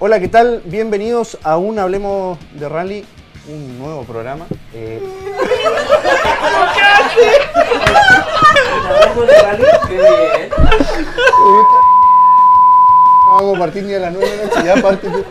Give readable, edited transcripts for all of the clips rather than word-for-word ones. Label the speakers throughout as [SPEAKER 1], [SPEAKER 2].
[SPEAKER 1] Hola, ¿qué tal? Bienvenidos a un Hablemos de Rally, un nuevo programa.
[SPEAKER 2] Hablemos de Rally, qué bien.
[SPEAKER 1] No vamos a partir ni a las 9 de la noche, ya parte tú.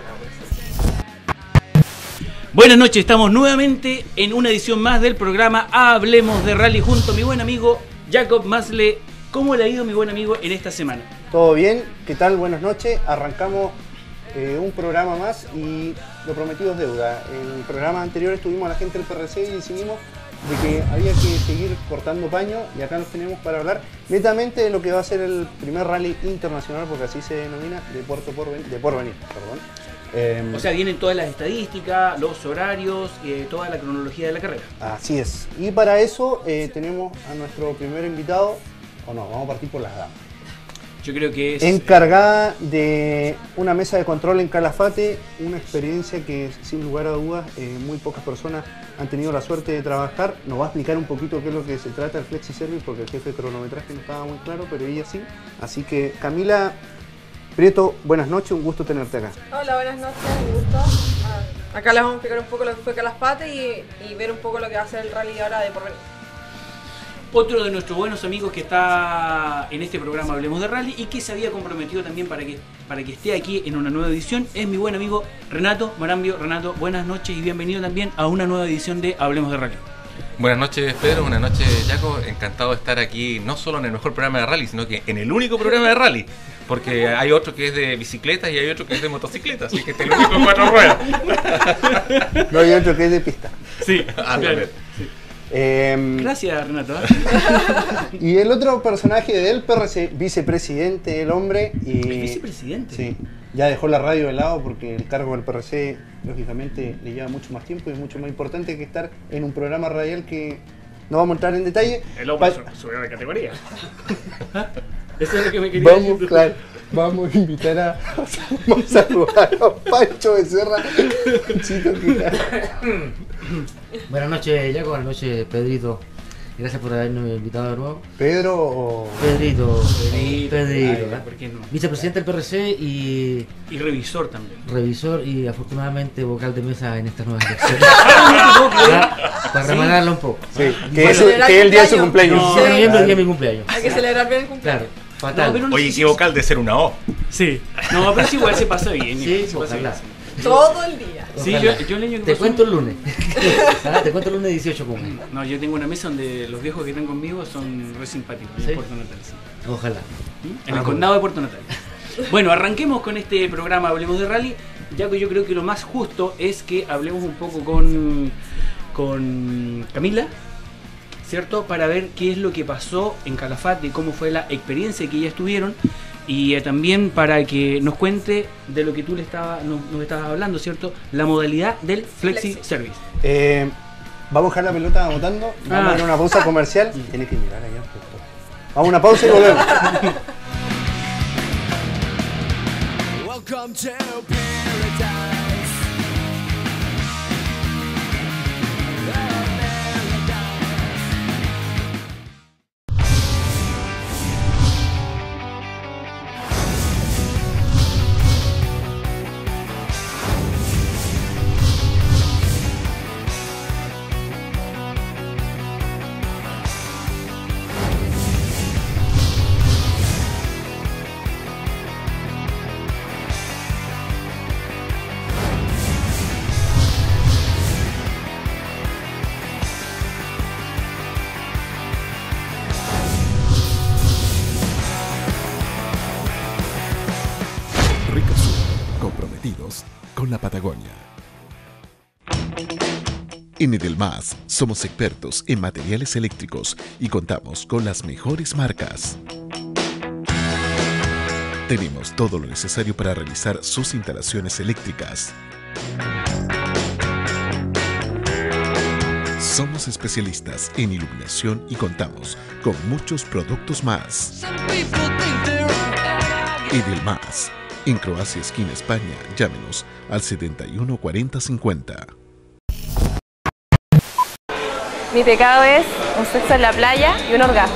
[SPEAKER 3] Buenas noches, estamos nuevamente en una edición más del programa Hablemos de Rally junto a mi buen amigo Jacob Masle. ¿Cómo le ha ido mi buen amigo en esta semana?
[SPEAKER 1] ¿Todo bien? ¿Qué tal? Buenas noches. Arrancamos un programa más y lo prometido es deuda. En el programa anterior estuvimos a la gente del PRC y decidimos de que había que seguir cortando paño y acá nos tenemos para hablar netamente de lo que va a ser el primer rally internacional, porque así se denomina, de Porvenir.
[SPEAKER 3] O sea, vienen todas las estadísticas, los horarios, toda la cronología de la carrera.
[SPEAKER 1] Así es. Y para eso tenemos a nuestro primer invitado, o no, vamos a partir por las damas.
[SPEAKER 3] Yo creo que es...
[SPEAKER 1] Encargada de una mesa de control en Calafate, una experiencia que sin lugar a dudas muy pocas personas han tenido la suerte de trabajar. Nos va a explicar un poquito qué es lo que se trata el Flexi Service, porque el jefe de cronometraje no estaba muy claro, pero ella sí. Así que Camila Prieto, buenas noches, un gusto tenerte acá.
[SPEAKER 4] Hola, buenas noches, un gusto. Acá les vamos a explicar un poco lo que fue Calafate y ver un poco lo que va a ser el rally ahora de Porvenir.
[SPEAKER 3] Otro de nuestros buenos amigos que está en este programa Hablemos de Rally y que se había comprometido también para que esté aquí en una nueva edición es mi buen amigo Renato Marambio. Renato, buenas noches y bienvenido también a una nueva edición de Hablemos de Rally.
[SPEAKER 5] Buenas noches Pedro, buenas noches Jaco, encantado de estar aquí no solo en el mejor programa de rally, sino que en el único programa de rally, porque hay otro que es de bicicletas y hay otro que es de motocicletas, así que este es el único en 4 ruedas.
[SPEAKER 1] No, hay otro que es de pista.
[SPEAKER 3] Sí,
[SPEAKER 5] claro.
[SPEAKER 3] Gracias Renato.
[SPEAKER 1] Y el otro personaje del PRC, vicepresidente, el hombre.
[SPEAKER 3] ¿El vicepresidente?
[SPEAKER 1] Sí, ya dejó la radio de lado porque el cargo del PRC, lógicamente, le lleva mucho más tiempo y es mucho más importante que estar en un programa radial que no vamos a entrar en detalle.
[SPEAKER 3] El hombre subió de categoría. Eso es lo que me quería decir.
[SPEAKER 1] Claro, vamos a invitar a saludar a Pancho Becerra.
[SPEAKER 2] Buenas noches, Jaco, buenas noches, Pedrito. Gracias por habernos invitado de nuevo.
[SPEAKER 1] ¿Pedro o...?
[SPEAKER 2] Pedrito.
[SPEAKER 3] Ay, ¿por qué no?
[SPEAKER 2] Vicepresidente del PRC y
[SPEAKER 3] revisor también.
[SPEAKER 2] Revisor y afortunadamente vocal de mesa en estas nuevas elecciones. Para remangarlo un poco.
[SPEAKER 1] Sí, que es el día de su cumpleaños.
[SPEAKER 2] No, 17 de noviembre, el día de mi cumpleaños.
[SPEAKER 4] Hay que celebrar bien el cumpleaños.
[SPEAKER 2] Claro, fatal.
[SPEAKER 3] No,
[SPEAKER 5] Oye, qué vocal de ser una O.
[SPEAKER 3] Sí. No, pero es igual se pasa bien.
[SPEAKER 2] Sí,
[SPEAKER 3] se pasa
[SPEAKER 2] ojalá.
[SPEAKER 3] bien.
[SPEAKER 4] Todo el día.
[SPEAKER 3] Sí, yo el año que
[SPEAKER 2] Te
[SPEAKER 3] pasó-
[SPEAKER 2] cuento el lunes. Te cuento el lunes 18 como.
[SPEAKER 3] No, yo tengo una mesa donde los viejos que están conmigo son re simpáticos.
[SPEAKER 2] ¿Sí?
[SPEAKER 3] En Puerto Natal, sí.
[SPEAKER 2] Ojalá.
[SPEAKER 3] En el condado de Puerto Natal. Bueno, arranquemos con este programa Hablemos de Rally, ya que yo creo que lo más justo es que hablemos un poco con Camila, ¿cierto? Para ver qué es lo que pasó en Calafate, cómo fue la experiencia que ellas tuvieron y también para que nos cuente de lo que tú nos estabas hablando, ¿cierto? La modalidad del Flexi Service.
[SPEAKER 1] Vamos a dejar la pelota votando, vamos a ir a una pausa comercial. Tienes que mirar allá. Vamos a una pausa y volvemos.
[SPEAKER 6] Welcome to paradise.
[SPEAKER 7] Ricasur, comprometidos con la Patagonia. En Edelmás somos expertos en materiales eléctricos y contamos con las mejores marcas. Tenemos todo lo necesario para realizar sus instalaciones eléctricas. Somos especialistas en iluminación y contamos con muchos productos más. Edelmás, en Croacia, esquina España, llámenos al 71 40 50.
[SPEAKER 8] Mi pecado es un sexo en la playa y un orgasmo.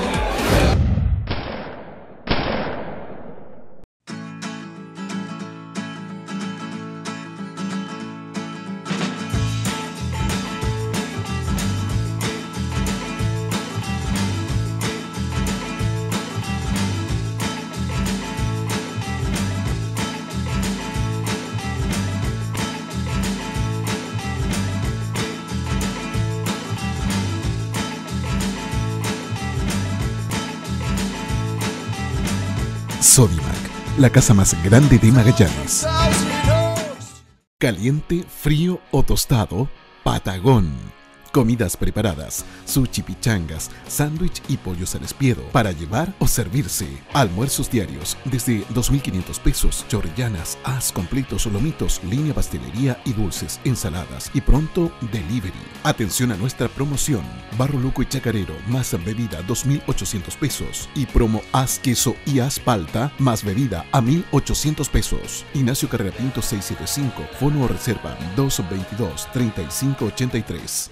[SPEAKER 7] Sodimac, la casa más grande de Magallanes. Caliente, frío o tostado, Patagón. Comidas preparadas, sushi, pichangas, sándwich y pollos al espiedo para llevar o servirse. Almuerzos diarios desde 2.500 pesos, chorrillanas, as completos, lomitos, línea pastelería y dulces, ensaladas y pronto delivery. Atención a nuestra promoción. Barro Luco y Chacarero más bebida 2.800 pesos y promo as queso y as palta más bebida a 1.800 pesos. Ignacio Carrera Pinto 675, fono o reserva 222-3583.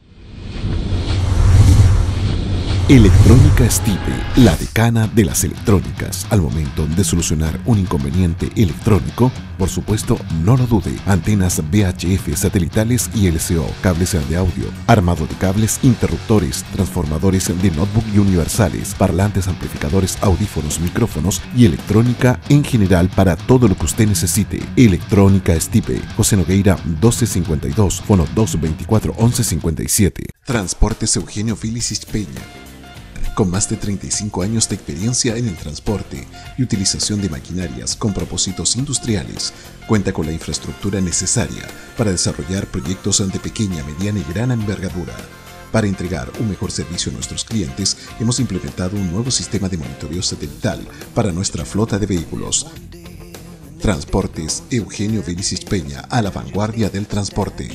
[SPEAKER 7] Electrónica Stipe, la decana de las electrónicas. Al momento de solucionar un inconveniente electrónico, por supuesto, no lo dude. Antenas VHF satelitales y LCO, cables de audio, armado de cables, interruptores, transformadores de notebook y universales, parlantes, amplificadores, audífonos, micrófonos y electrónica en general para todo lo que usted necesite. Electrónica Stipe, José Nogueira 1252, fono 224 1157. Transportes Eugenio Félix Peña. Con más de 35 años de experiencia en el transporte y utilización de maquinarias con propósitos industriales, cuenta con la infraestructura necesaria para desarrollar proyectos de pequeña, mediana y gran envergadura. Para entregar un mejor servicio a nuestros clientes, hemos implementado un nuevo sistema de monitoreo satelital para nuestra flota de vehículos. Transportes Eugenio Félix Peña, a la vanguardia del transporte.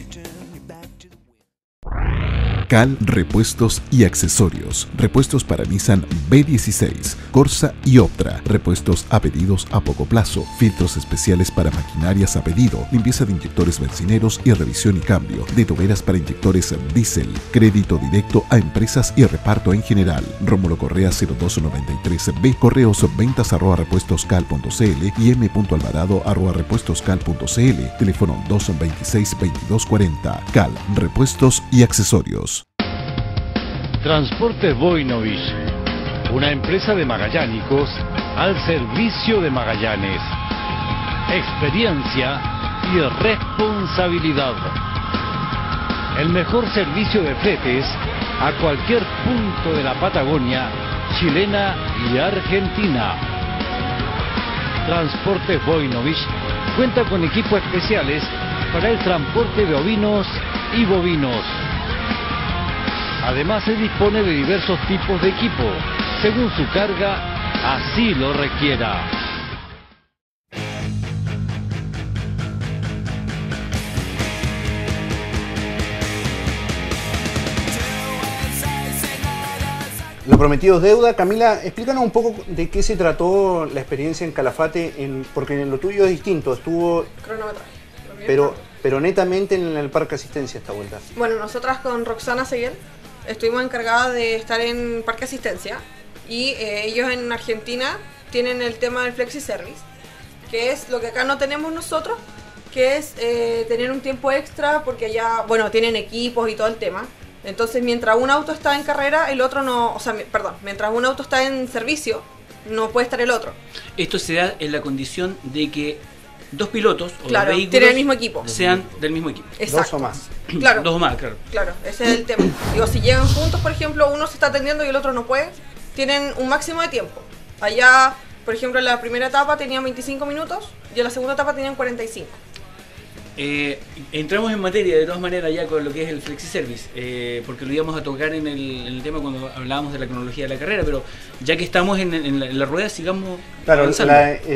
[SPEAKER 7] Cal Repuestos y Accesorios. Repuestos para Nissan B16, Corsa y Optra. Repuestos a pedidos a poco plazo. Filtros especiales para maquinarias a pedido. Limpieza de inyectores bencineros y revisión y cambio. De toberas para inyectores diésel. Crédito directo a empresas y reparto en general. Rómulo Correa 0293B. Correos ventas@repuestoscal.cl y m.alvarado@repuestoscal.cl. Teléfono 226-2240. Cal Repuestos y Accesorios.
[SPEAKER 9] Transporte Voinovich, una empresa de magallánicos al servicio de Magallanes. Experiencia y responsabilidad. El mejor servicio de fletes a cualquier punto de la Patagonia chilena y argentina. Transporte Voinovich cuenta con equipos especiales para el transporte de ovinos y bovinos. Además se dispone de diversos tipos de equipo, según su carga, así lo requiera.
[SPEAKER 1] Lo prometido es deuda. Camila, explícanos un poco de qué se trató la experiencia en Calafate, porque en lo tuyo es distinto, estuvo
[SPEAKER 4] Cronometraje.
[SPEAKER 1] pero netamente en el parque asistencia esta vuelta.
[SPEAKER 4] Bueno, nosotras con Roxana Seguel estuvimos encargadas de estar en parque asistencia y ellos en Argentina tienen el tema del flexi service, que es lo que acá no tenemos nosotros, que es tener un tiempo extra porque allá, bueno, tienen equipos y todo el tema. Entonces, mientras un auto está en carrera, el otro no, o sea, mientras un auto está en servicio, no puede estar el otro.
[SPEAKER 3] Esto se da en la condición de que dos pilotos o
[SPEAKER 4] claro,
[SPEAKER 3] dos vehículos
[SPEAKER 4] tienen el mismo equipo.
[SPEAKER 3] Sean del mismo equipo.
[SPEAKER 4] Exacto.
[SPEAKER 1] Dos o más.
[SPEAKER 4] Claro.
[SPEAKER 3] Dos o más, claro.
[SPEAKER 4] Claro, ese es el tema. Digo, si llegan juntos, por ejemplo, uno se está atendiendo y el otro no puede, tienen un máximo de tiempo. Allá, por ejemplo, en la primera etapa tenían 25 minutos y en la segunda etapa tenían 45.
[SPEAKER 3] Entramos en materia de todas maneras ya con lo que es el flexi service, porque lo íbamos a tocar en el tema cuando hablábamos de la cronología de la carrera, pero ya que estamos en la rueda, sigamos avanzando.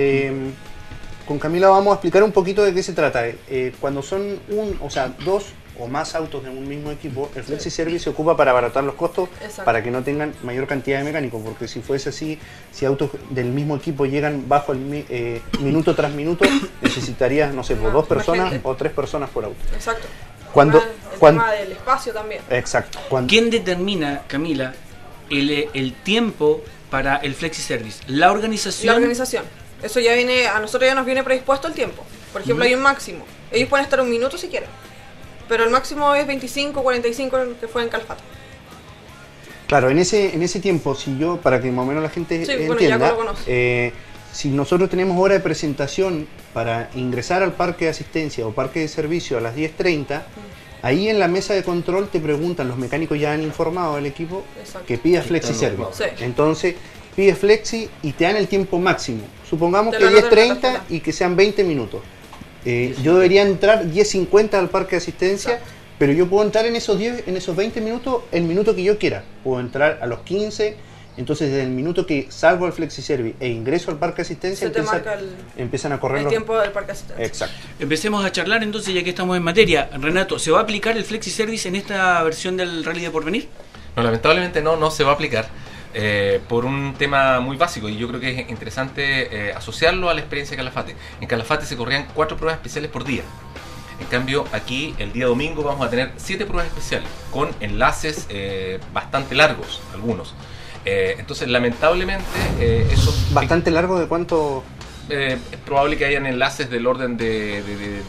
[SPEAKER 1] Con Camila vamos a explicar un poquito de qué se trata. Cuando son dos o más autos de un mismo equipo, el flexi service se ocupa para abaratar los costos. Exacto. Para que no tengan mayor cantidad de mecánicos, porque si fuese así, si autos del mismo equipo llegan bajo el minuto tras minuto, necesitarías, no sé, por dos personas o tres personas por auto.
[SPEAKER 4] Exacto.
[SPEAKER 1] El
[SPEAKER 4] tema del espacio también.
[SPEAKER 1] Exacto.
[SPEAKER 3] ¿Quién determina, Camila, el tiempo para el flexi service? ¿La organización?
[SPEAKER 4] La organización. Eso ya viene, a nosotros ya nos viene predispuesto el tiempo. Por ejemplo, hay un máximo. Ellos pueden estar un minuto si quieren, pero el máximo es 25, 45 que fue en Calafate.
[SPEAKER 1] Claro, en ese tiempo, si yo, para que más o menos la gente entienda, si nosotros tenemos hora de presentación para ingresar al parque de asistencia o parque de servicio a las 10:30, ahí en la mesa de control te preguntan, los mecánicos ya han informado al equipo que pida flexi service.
[SPEAKER 4] Sí.
[SPEAKER 1] Entonces, pide flexi y te dan el tiempo máximo. Supongamos
[SPEAKER 4] Te
[SPEAKER 1] que
[SPEAKER 4] lo anoto en la
[SPEAKER 1] 10:30
[SPEAKER 4] tarjeta.
[SPEAKER 1] y que sean 20 minutos. Yo debería entrar 10:50 al parque de asistencia, pero yo puedo entrar en esos 20 minutos el minuto que yo quiera. Puedo entrar a los 15, entonces desde el minuto que salgo al FlexiService e ingreso al parque de asistencia,
[SPEAKER 4] Se te marca
[SPEAKER 1] empiezan a correr
[SPEAKER 4] el
[SPEAKER 1] los...
[SPEAKER 4] tiempo del parque asistencia.
[SPEAKER 1] Exacto.
[SPEAKER 3] Empecemos a charlar entonces, ya que estamos en materia. Renato, ¿se va a aplicar el FlexiService en esta versión del Rally de Porvenir?
[SPEAKER 5] No, lamentablemente no se va a aplicar. Por un tema muy básico, y yo creo que es interesante asociarlo a la experiencia de Calafate. En Calafate se corrían 4 pruebas especiales por día. En cambio, aquí el día domingo vamos a tener 7 pruebas especiales con enlaces bastante largos, algunos. Entonces, lamentablemente, eso...
[SPEAKER 1] ¿Bastante largo de cuánto?
[SPEAKER 5] Es probable que hayan enlaces del orden de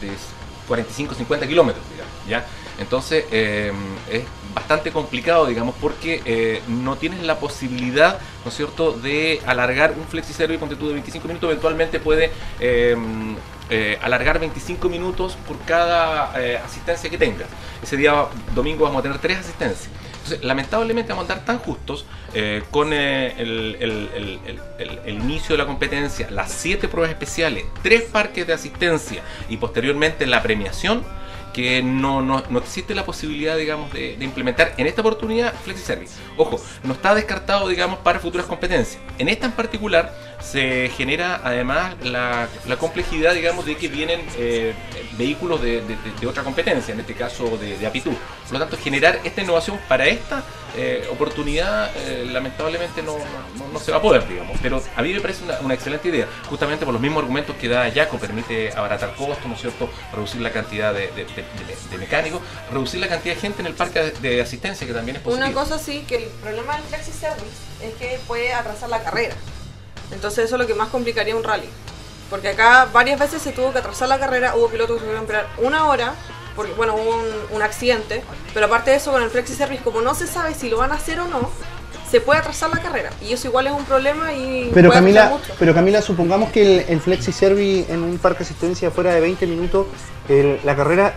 [SPEAKER 5] 45, 50 kilómetros, digamos, ¿ya? Entonces, es bastante complicado, digamos, porque no tienes la posibilidad, ¿no es cierto?, de alargar un FlexiService, ponte tú de 25 minutos, eventualmente puede alargar 25 minutos por cada asistencia que tengas. Ese día domingo vamos a tener 3 asistencias. Entonces, lamentablemente vamos a andar tan justos con el inicio de la competencia, las 7 pruebas especiales, 3 parques de asistencia y posteriormente la premiación, que no existe la posibilidad, digamos, de implementar en esta oportunidad FlexiService. Ojo, no está descartado, digamos, para futuras competencias. En esta en particular se genera además la complejidad, digamos, de que vienen vehículos de otra competencia, en este caso de Apitur. Por lo tanto, generar esta innovación para esta oportunidad lamentablemente no se va a poder, digamos. Pero a mí me parece una excelente idea, justamente por los mismos argumentos que da Jaco. Permite abaratar costos, ¿no es cierto?, reducir la cantidad de mecánicos, reducir la cantidad de gente en el parque de asistencia, que también es positivo.
[SPEAKER 4] Una cosa sí, que el problema del FlexiService es que puede atrasar la carrera. Entonces eso es lo que más complicaría un rally. Porque acá varias veces se tuvo que atrasar la carrera, hubo pilotos que tuvieron que esperar 1 hora, porque bueno, hubo un accidente, pero aparte de eso, con el FlexiService, como no se sabe si lo van a hacer o no, se puede atrasar la carrera, y eso igual es un problema y
[SPEAKER 1] Pero
[SPEAKER 4] puede
[SPEAKER 1] Camila,
[SPEAKER 4] atrasar mucho.
[SPEAKER 1] pero Camila, supongamos que el FlexiService en un parque de asistencia fuera de 20 minutos, la carrera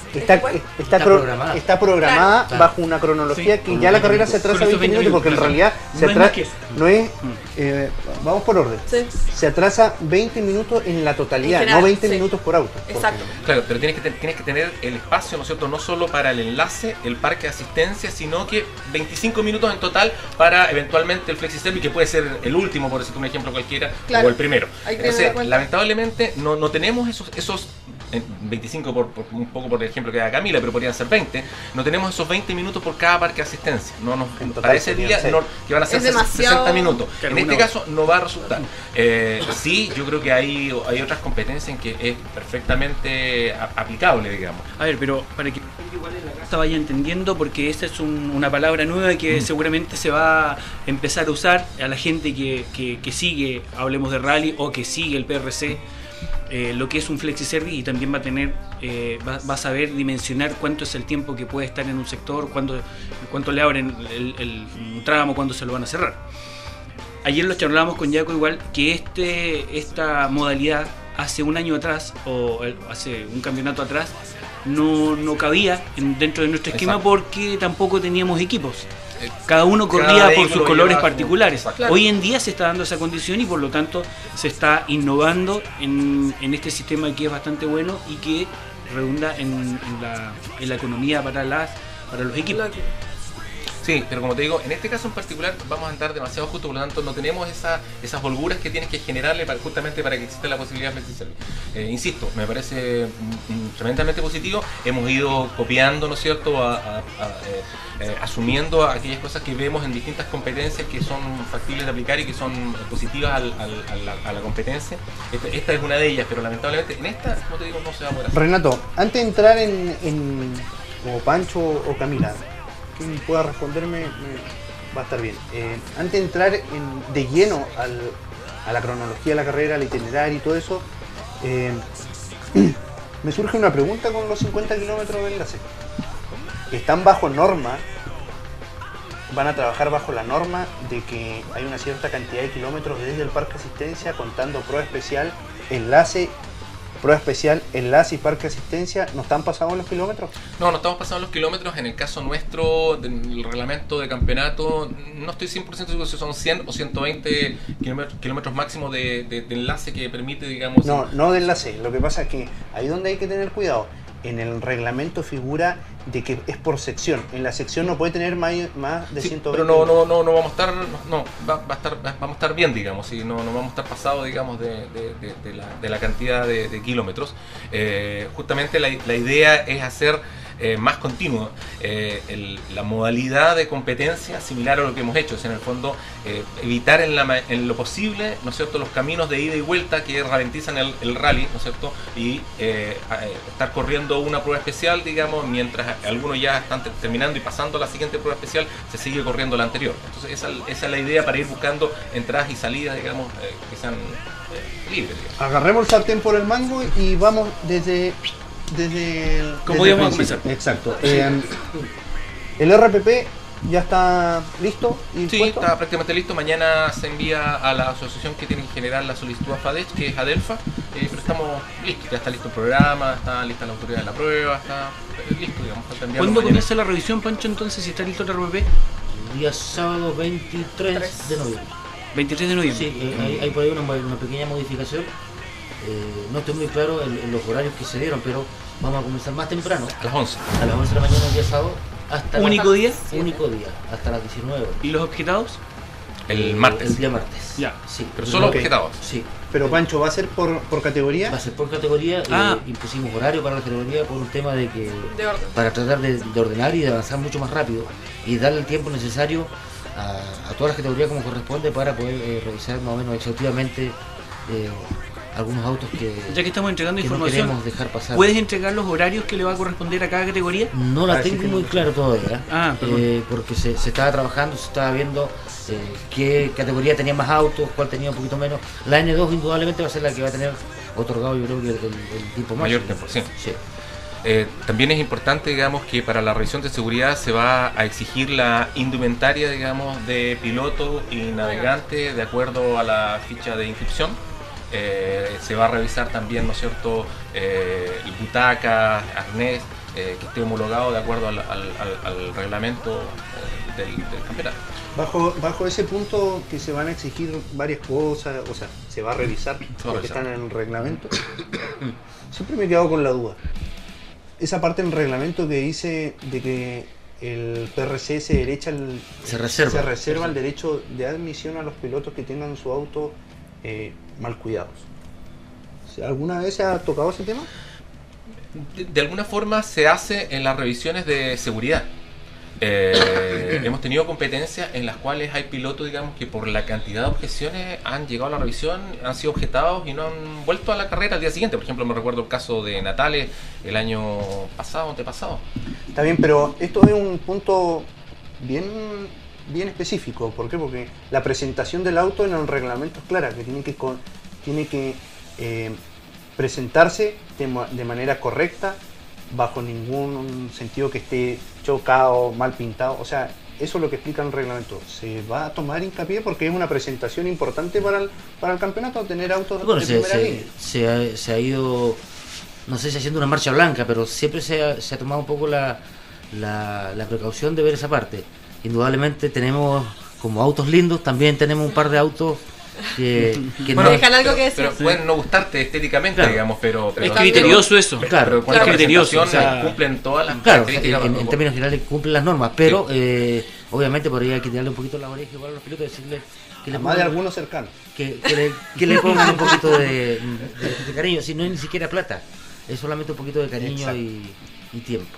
[SPEAKER 1] está programada
[SPEAKER 2] Claro.
[SPEAKER 1] bajo una cronología
[SPEAKER 3] Sí,
[SPEAKER 1] que
[SPEAKER 3] con
[SPEAKER 1] ya la
[SPEAKER 3] 20
[SPEAKER 1] carrera se
[SPEAKER 3] minutos.
[SPEAKER 1] atrasa
[SPEAKER 3] Con esos
[SPEAKER 1] 20 minutos, porque en
[SPEAKER 3] 20
[SPEAKER 1] realidad
[SPEAKER 3] no es más que eso.
[SPEAKER 1] no es, vamos por orden,
[SPEAKER 4] Sí.
[SPEAKER 1] se atrasa 20 minutos en la totalidad,
[SPEAKER 4] En general,
[SPEAKER 1] no 20
[SPEAKER 4] sí.
[SPEAKER 1] minutos por auto.
[SPEAKER 4] Exacto.
[SPEAKER 5] Claro, pero tienes que tener el espacio, ¿no es cierto?, no solo para el enlace, el parque de asistencia, sino que 25 minutos en total para eventualmente el FlexiService, que puede ser el último, por decirte un ejemplo cualquiera,
[SPEAKER 4] Claro.
[SPEAKER 5] o el primero.
[SPEAKER 4] Hay que tener
[SPEAKER 5] Entonces,
[SPEAKER 4] en cuenta.
[SPEAKER 5] lamentablemente no tenemos esos 25 un poco por el ejemplo que da Camila, pero podrían ser 20. No tenemos esos 20 minutos por cada parque de asistencia.
[SPEAKER 1] En total
[SPEAKER 5] Para ese
[SPEAKER 1] serían
[SPEAKER 5] día,
[SPEAKER 1] 6.
[SPEAKER 5] que van a ser
[SPEAKER 4] Es demasiado.
[SPEAKER 5] 60 minutos.
[SPEAKER 3] Claro,
[SPEAKER 5] En este
[SPEAKER 3] una hora.
[SPEAKER 5] caso no va a resultar. Sí, yo creo que hay otras competencias en que es perfectamente aplicable, digamos.
[SPEAKER 3] A ver, pero para que igual en la casa vaya entendiendo, porque esta es una palabra nueva que seguramente se va a empezar a usar a la gente que sigue Hablemos de Rally o que sigue el PRC, lo que es un FlexiService, y también va a tener va a saber dimensionar cuánto es el tiempo que puede estar en un sector, cuánto le abren un tramo, cuándo se lo van a cerrar. Ayer lo charlábamos con Jaco igual, que esta modalidad hace un año atrás, o hace un campeonato atrás, no cabía dentro de nuestro esquema.
[SPEAKER 5] Exacto.
[SPEAKER 3] Porque tampoco teníamos equipos. Cada uno corría
[SPEAKER 5] Cada
[SPEAKER 3] por
[SPEAKER 5] vehículo
[SPEAKER 3] sus colores
[SPEAKER 5] llevaba su-
[SPEAKER 3] particulares.
[SPEAKER 5] Exacto.
[SPEAKER 3] Hoy en día se está dando esa condición y por lo tanto se está innovando en este sistema que es bastante bueno y que redunda en la economía para los equipos.
[SPEAKER 5] Sí, pero como te digo, en este caso en particular vamos a andar demasiado justo, por lo tanto no tenemos esas holguras que tienes que generarle justamente para que exista la posibilidad de FlexiService. Insisto, me parece tremendamente positivo. Hemos ido copiando, ¿no es cierto?, asumiendo aquellas cosas que vemos en distintas competencias que son factibles de aplicar y que son positivas a la competencia. Esta es una de ellas, pero lamentablemente en esta, como te digo, no se va a poder hacer.
[SPEAKER 1] Renato, antes de entrar como Pancho o Camila, quien pueda responderme va a estar bien. Antes de entrar de lleno a la cronología de la carrera, al itinerario y todo eso, me surge una pregunta con los 50 kilómetros de enlace. ¿Están bajo norma? ¿Van a trabajar bajo la norma de que hay una cierta cantidad de kilómetros desde el parque de asistencia, contando prueba especial, enlace, prueba especial, enlace y parque asistencia, ¿no están pasados los kilómetros?
[SPEAKER 5] No estamos pasando los kilómetros. En el caso nuestro, del reglamento de campeonato, no estoy 100% seguro si son 100 o 120 kilómetros máximos de enlace que permite, digamos...
[SPEAKER 1] No de enlace, lo que pasa es que ahí donde hay que tener cuidado, en el reglamento figura de que es por sección, en la sección no puede tener más de
[SPEAKER 5] Sí,
[SPEAKER 1] 120.
[SPEAKER 5] pero no vamos a estar, vamos a estar bien, digamos, y no vamos a estar pasados, digamos, de la cantidad de kilómetros. Justamente la idea es hacer más continuo la modalidad de competencia similar a lo que hemos hecho, es en el fondo evitar en lo posible, ¿no es cierto?, los caminos de ida y vuelta que ralentizan el rally, ¿no es cierto?, y estar corriendo una prueba especial, digamos, mientras algunos ya están terminando y pasando a la siguiente prueba especial, se sigue corriendo la anterior. Entonces esa es la idea para ir buscando entradas y salidas, digamos, que sean libres, digamos.
[SPEAKER 1] Agarremos el sartén por el mango y vamos desde
[SPEAKER 3] ¿Cómo
[SPEAKER 1] desde
[SPEAKER 3] íbamos
[SPEAKER 1] el
[SPEAKER 3] a
[SPEAKER 1] principio.
[SPEAKER 3] comenzar?
[SPEAKER 1] Exacto. El RPP ya está listo y
[SPEAKER 5] Sí,
[SPEAKER 1] puesto.
[SPEAKER 5] está prácticamente listo. Mañana se envía a la asociación que tiene que generar la solicitud a FADECH, que es Adelfa, pero estamos listos. Ya está listo el programa, está lista la autoridad de la prueba, está listo, digamos. Falta enviarlo
[SPEAKER 3] ¿Cuándo
[SPEAKER 5] mañana.
[SPEAKER 3] comienza la revisión, Pancho, entonces, si está listo el RPP?
[SPEAKER 2] El día sábado 23 de noviembre.
[SPEAKER 3] 23 de noviembre.
[SPEAKER 2] Sí, hay por ahí una pequeña modificación. No estoy muy claro en los horarios que se dieron, pero vamos a comenzar más temprano.
[SPEAKER 5] A las 11.
[SPEAKER 2] A las 11 de la mañana el día sábado. Hasta
[SPEAKER 3] ¿Único día?
[SPEAKER 2] Único día, hasta las 19 horas.
[SPEAKER 3] ¿Y los objetados?
[SPEAKER 5] El martes.
[SPEAKER 2] El día martes.
[SPEAKER 3] Ya.
[SPEAKER 2] Sí.
[SPEAKER 5] Pero solo
[SPEAKER 1] Ok.
[SPEAKER 5] objetados.
[SPEAKER 2] Sí.
[SPEAKER 1] Pero Pancho, ¿va a ser por categoría?
[SPEAKER 2] Va a ser por categoría.
[SPEAKER 3] Ah.
[SPEAKER 2] Impusimos horario para la categoría por un tema de que
[SPEAKER 4] De orden.
[SPEAKER 2] para tratar de ordenar y de avanzar mucho más rápido y darle el tiempo necesario a todas las categorías como corresponde para poder revisar más o menos exhaustivamente algunos autos
[SPEAKER 3] Ya que estamos entregando
[SPEAKER 2] que no
[SPEAKER 3] información,
[SPEAKER 2] queremos dejar pasar.
[SPEAKER 3] ¿puedes entregar los horarios que le va a corresponder a cada categoría?
[SPEAKER 2] No la
[SPEAKER 1] Ah, sí
[SPEAKER 2] tengo
[SPEAKER 1] que
[SPEAKER 2] muy
[SPEAKER 1] no.
[SPEAKER 2] claro todavía,
[SPEAKER 3] perdón.
[SPEAKER 2] porque se estaba trabajando, se estaba viendo qué categoría tenía más autos, cuál tenía un poquito menos. La N2 indudablemente va a ser la que va a tener otorgado, yo creo que el tiempo
[SPEAKER 5] Mayor
[SPEAKER 2] máximo.
[SPEAKER 5] tiempo, sí.
[SPEAKER 2] Sí.
[SPEAKER 5] También es importante, digamos, que para la revisión de seguridad se va a exigir la indumentaria, digamos, de piloto y navegante de acuerdo a la ficha de inscripción. Se va a revisar también, ¿no es cierto?, butaca, arnés, que esté homologado de acuerdo al reglamento del campeonato.
[SPEAKER 1] Bajo ese punto que se van a exigir varias cosas, o sea, se va a revisar porque
[SPEAKER 5] revisar.
[SPEAKER 1] están en el reglamento. Siempre me he quedado con la duda. Esa parte del reglamento que dice de que el PRC
[SPEAKER 2] Se reserva
[SPEAKER 1] el derecho de admisión a los pilotos que tengan su auto mal cuidados. ¿Alguna vez se ha tocado ese tema?
[SPEAKER 5] De alguna forma se hace en las revisiones de seguridad. Hemos tenido competencias en las cuales hay pilotos, digamos, que por la cantidad de objeciones han llegado a la revisión, han sido objetados y no han vuelto a la carrera al día siguiente. Por ejemplo, me recuerdo el caso de Natales el año pasado, antepasado.
[SPEAKER 1] Está bien, pero esto es un punto bien específico. ¿Por qué? Porque la presentación del auto en el reglamento es clara, que tiene que presentarse de manera correcta, bajo ningún sentido que esté chocado, mal pintado. O sea, eso es lo que explica el reglamento. Se va a tomar hincapié porque es una presentación importante para el campeonato, tener autos
[SPEAKER 2] Bueno,
[SPEAKER 1] de primera línea.
[SPEAKER 2] se ha ido, no sé si haciendo una marcha blanca, pero siempre se ha tomado un poco la precaución de ver esa parte. Indudablemente tenemos como autos lindos, también tenemos un par de autos que
[SPEAKER 5] Bueno,
[SPEAKER 4] dejan algo que decir.
[SPEAKER 5] Pero pueden no gustarte estéticamente,
[SPEAKER 2] Claro.
[SPEAKER 5] digamos, pero
[SPEAKER 3] Es criterioso eso.
[SPEAKER 2] Claro,
[SPEAKER 5] pero con la
[SPEAKER 3] criterioso,
[SPEAKER 5] presentación
[SPEAKER 3] o sea,
[SPEAKER 5] cumplen todas las
[SPEAKER 2] Claro,
[SPEAKER 5] características.
[SPEAKER 2] en términos generales cumplen las normas, pero obviamente por ahí hay que tirarle un poquito la oreja igual a los pilotos, decirles que le
[SPEAKER 1] Además de
[SPEAKER 2] pongan,
[SPEAKER 1] algunos cercanos.
[SPEAKER 2] que le pongan un poquito de cariño, si no es ni siquiera plata, es solamente un poquito de cariño
[SPEAKER 1] Exacto.
[SPEAKER 2] y tiempo.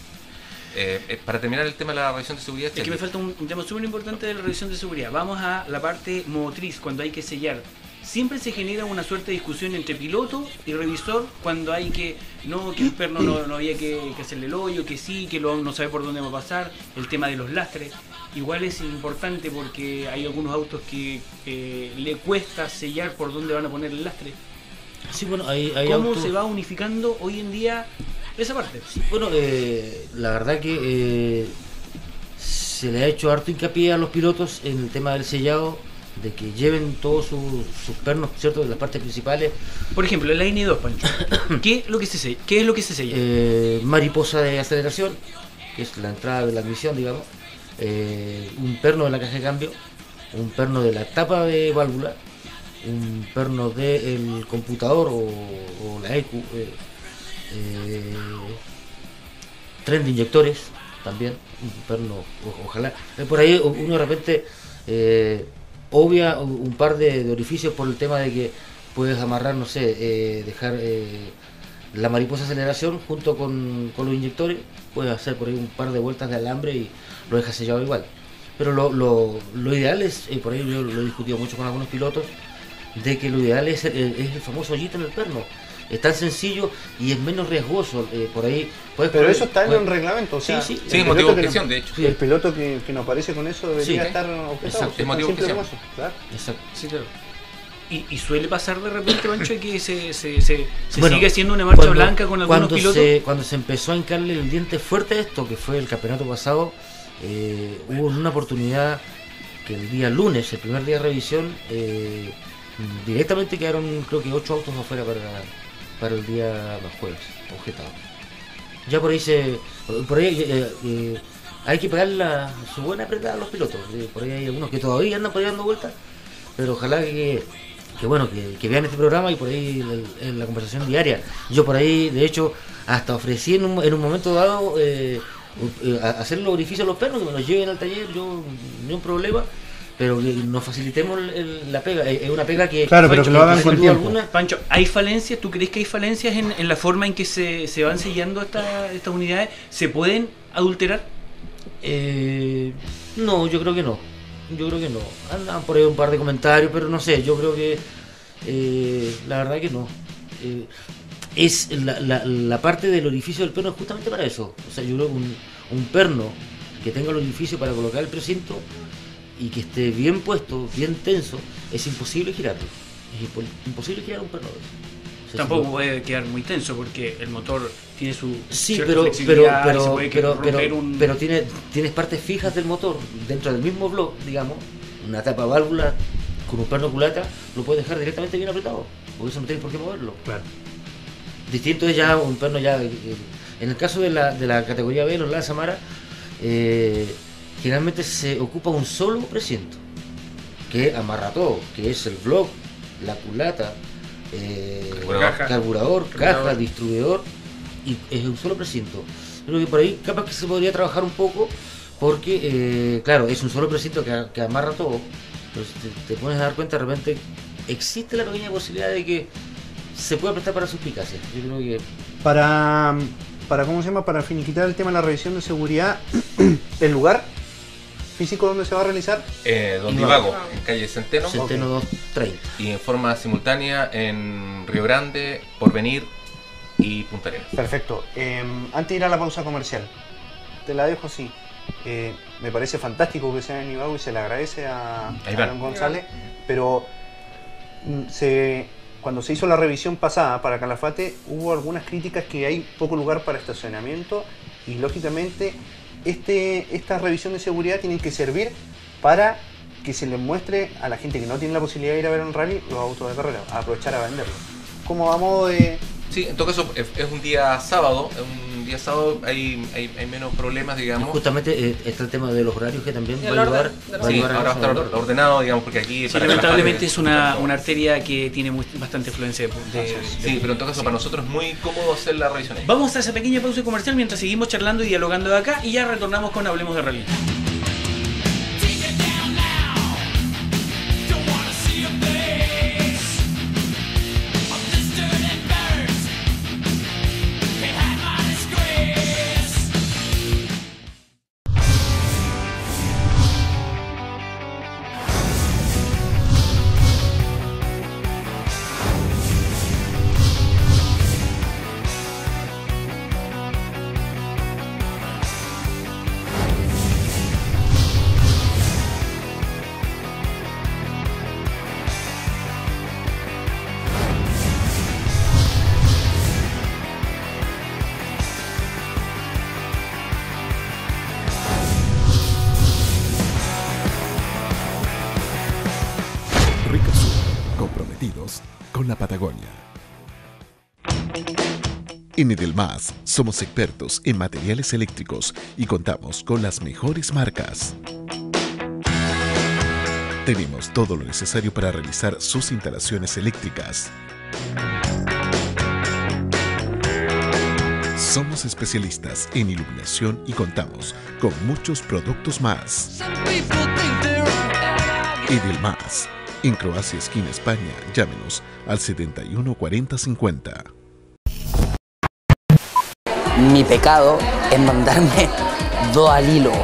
[SPEAKER 5] Para terminar el tema de la revisión de seguridad,
[SPEAKER 3] Es que me falta un tema súper importante de la revisión de seguridad. Vamos a la parte motriz, cuando hay que sellar. Siempre se genera una suerte de discusión entre piloto y revisor cuando hay que el perno no había que hacerle el hoyo, que sí, que no sabe por dónde va a pasar, el tema de los lastres. Igual es importante porque hay algunos autos que le cuesta sellar por dónde van a poner el lastre.
[SPEAKER 2] Sí, bueno, hay
[SPEAKER 3] ¿Cómo
[SPEAKER 2] autos.
[SPEAKER 3] se va unificando hoy en día esa parte?
[SPEAKER 2] Bueno, la verdad que se le ha hecho harto hincapié a los pilotos en el tema del sellado de que lleven todos sus pernos, ¿cierto?, de las partes principales.
[SPEAKER 3] Por ejemplo, en la N2, Pancho, ¿qué es lo que se sella? ¿Qué es lo que se sella?
[SPEAKER 2] Mariposa de aceleración, que es la entrada de la admisión, digamos, un perno de la caja de cambio, un perno de la tapa de válvula, un perno del computador o la EQ, tren de inyectores también, un perno, ojalá. Por ahí uno de repente obvia un par de orificios por el tema de que puedes amarrar, no sé, dejar la mariposa aceleración junto con los inyectores, puedes hacer por ahí un par de vueltas de alambre y lo dejas sellado igual. Pero lo ideal es, por ahí yo lo he discutido mucho con algunos pilotos, de que lo ideal es el famoso hoyito en el perno. Es tan sencillo y es menos riesgoso. Por ahí puedes
[SPEAKER 1] Pero
[SPEAKER 2] correr,
[SPEAKER 1] eso está en el reglamento, o sea,
[SPEAKER 2] sí,
[SPEAKER 5] Sí, motivo de objeción, de hecho.
[SPEAKER 1] Sí, el piloto que no aparece con eso debería
[SPEAKER 2] Sí.
[SPEAKER 1] estar objetado.
[SPEAKER 2] Exacto,
[SPEAKER 1] si
[SPEAKER 5] es motivo de
[SPEAKER 1] tan simple
[SPEAKER 5] objeción.
[SPEAKER 1] como eso, claro.
[SPEAKER 2] Exacto.
[SPEAKER 3] Sí, claro. Y suele pasar de repente, Pancho, que se
[SPEAKER 2] Bueno,
[SPEAKER 3] sigue haciendo una marcha blanca con algunos pilotos.
[SPEAKER 2] Cuando se empezó a hincarle el diente fuerte a esto, que fue el campeonato pasado, hubo una oportunidad que el día lunes, el primer día de revisión, directamente quedaron creo que 8 autos afuera para el día jueves, objetados. Ya por ahí hay que pegar su buena apretada a los pilotos. Por ahí hay algunos que todavía andan por ahí dando vueltas, pero ojalá que vean este programa y por ahí en la conversación diaria. Yo por ahí, de hecho, hasta ofrecí en un momento dado hacer los orificios a los pernos, que me los lleven al taller, yo ni un problema, pero que nos facilitemos la pega. Es una pega que,
[SPEAKER 1] Claro, pero que lo hagan
[SPEAKER 2] sin
[SPEAKER 1] con
[SPEAKER 2] duda
[SPEAKER 1] tiempo.
[SPEAKER 2] alguna,
[SPEAKER 3] Pancho, ¿hay falencias? ¿Tú crees que hay falencias en la forma en que se van sellando estas unidades? ¿Se pueden adulterar?
[SPEAKER 2] No, yo creo que no. Andan por ahí un par de comentarios, pero no sé, yo creo que la verdad que no. Es la parte del orificio del perno es justamente para eso. O sea, yo creo que un perno que tenga el orificio para colocar el precinto y que esté bien puesto, bien tenso, es imposible girarlo. Es imposible girar un perno de eso. O sea,
[SPEAKER 3] Tampoco
[SPEAKER 2] si lo-
[SPEAKER 3] puede quedar muy tenso porque el motor tiene su
[SPEAKER 2] Sí,
[SPEAKER 3] cierta
[SPEAKER 2] pero
[SPEAKER 3] flexibilidad y se puede romper un...
[SPEAKER 2] tienes partes fijas del motor dentro del mismo bloque, digamos, una tapa válvula con un perno culata, lo puedes dejar directamente bien apretado, porque eso no tienes por qué moverlo.
[SPEAKER 3] Claro.
[SPEAKER 2] Distinto es ya un perno ya, en el caso de la categoría B, los Lanza Mara, generalmente se ocupa un solo precinto, que amarra todo, que es el bloque, la culata, carburador, caja, distribuidor, y es un solo precinto. Creo que por ahí capaz que se podría trabajar un poco, porque claro, es un solo precinto que amarra todo, pero si te pones a dar cuenta, de repente existe la pequeña posibilidad de que se pueda prestar para suspicacias. Yo creo que
[SPEAKER 1] Para ¿cómo se llama? Para finiquitar el tema de la revisión de seguridad, el lugar físico donde se va a realizar.
[SPEAKER 5] Don
[SPEAKER 2] Ibago.
[SPEAKER 5] Divago, en calle Centeno,
[SPEAKER 2] Centeno 230.
[SPEAKER 5] y en forma simultánea en Río Grande, Porvenir y Punta Arenas.
[SPEAKER 1] Perfecto. Antes de ir a la pausa comercial, te la dejo así. Me parece fantástico que sea en Ibago y se le agradece a
[SPEAKER 5] Iván.
[SPEAKER 1] Aaron González, pero cuando se hizo la revisión pasada para Calafate hubo algunas críticas que hay poco lugar para estacionamiento y lógicamente esta revisión de seguridad tiene que servir para que se les muestre a la gente que no tiene la posibilidad de ir a ver un rally los autos de carrera, a aprovechar a venderlos. Como a modo de...
[SPEAKER 5] Sí, en todo caso es un día sábado, hay menos problemas, digamos.
[SPEAKER 2] Justamente está el tema de los horarios que también
[SPEAKER 4] Y
[SPEAKER 2] va
[SPEAKER 4] el
[SPEAKER 2] a
[SPEAKER 4] orden,
[SPEAKER 2] ayudar.
[SPEAKER 4] de los-
[SPEAKER 2] va a
[SPEAKER 5] Sí,
[SPEAKER 2] ayudar a
[SPEAKER 5] ahora va a
[SPEAKER 2] eso,
[SPEAKER 5] estar
[SPEAKER 2] ¿no?
[SPEAKER 5] ordenado, digamos, porque aquí...
[SPEAKER 3] Sí,
[SPEAKER 5] para
[SPEAKER 3] lamentablemente
[SPEAKER 5] Calafate
[SPEAKER 3] es una arteria que tiene bastante afluencia de
[SPEAKER 5] Sí, pero en todo caso para nosotros es muy cómodo hacer la revisión ahí.
[SPEAKER 3] Vamos a esa pequeña pausa comercial mientras seguimos charlando y dialogando de acá y ya retornamos con Hablemos de Rally.
[SPEAKER 7] comprometidos con la Patagonia. En Edelmás somos expertos en materiales eléctricos y contamos con las mejores marcas. Tenemos todo lo necesario para realizar sus instalaciones eléctricas. Somos especialistas en iluminación y contamos con muchos productos más. Edelmás, en Croacia, esquina España, llámenos al 71 40 50.
[SPEAKER 10] Mi pecado es mandarme 2 al hilo.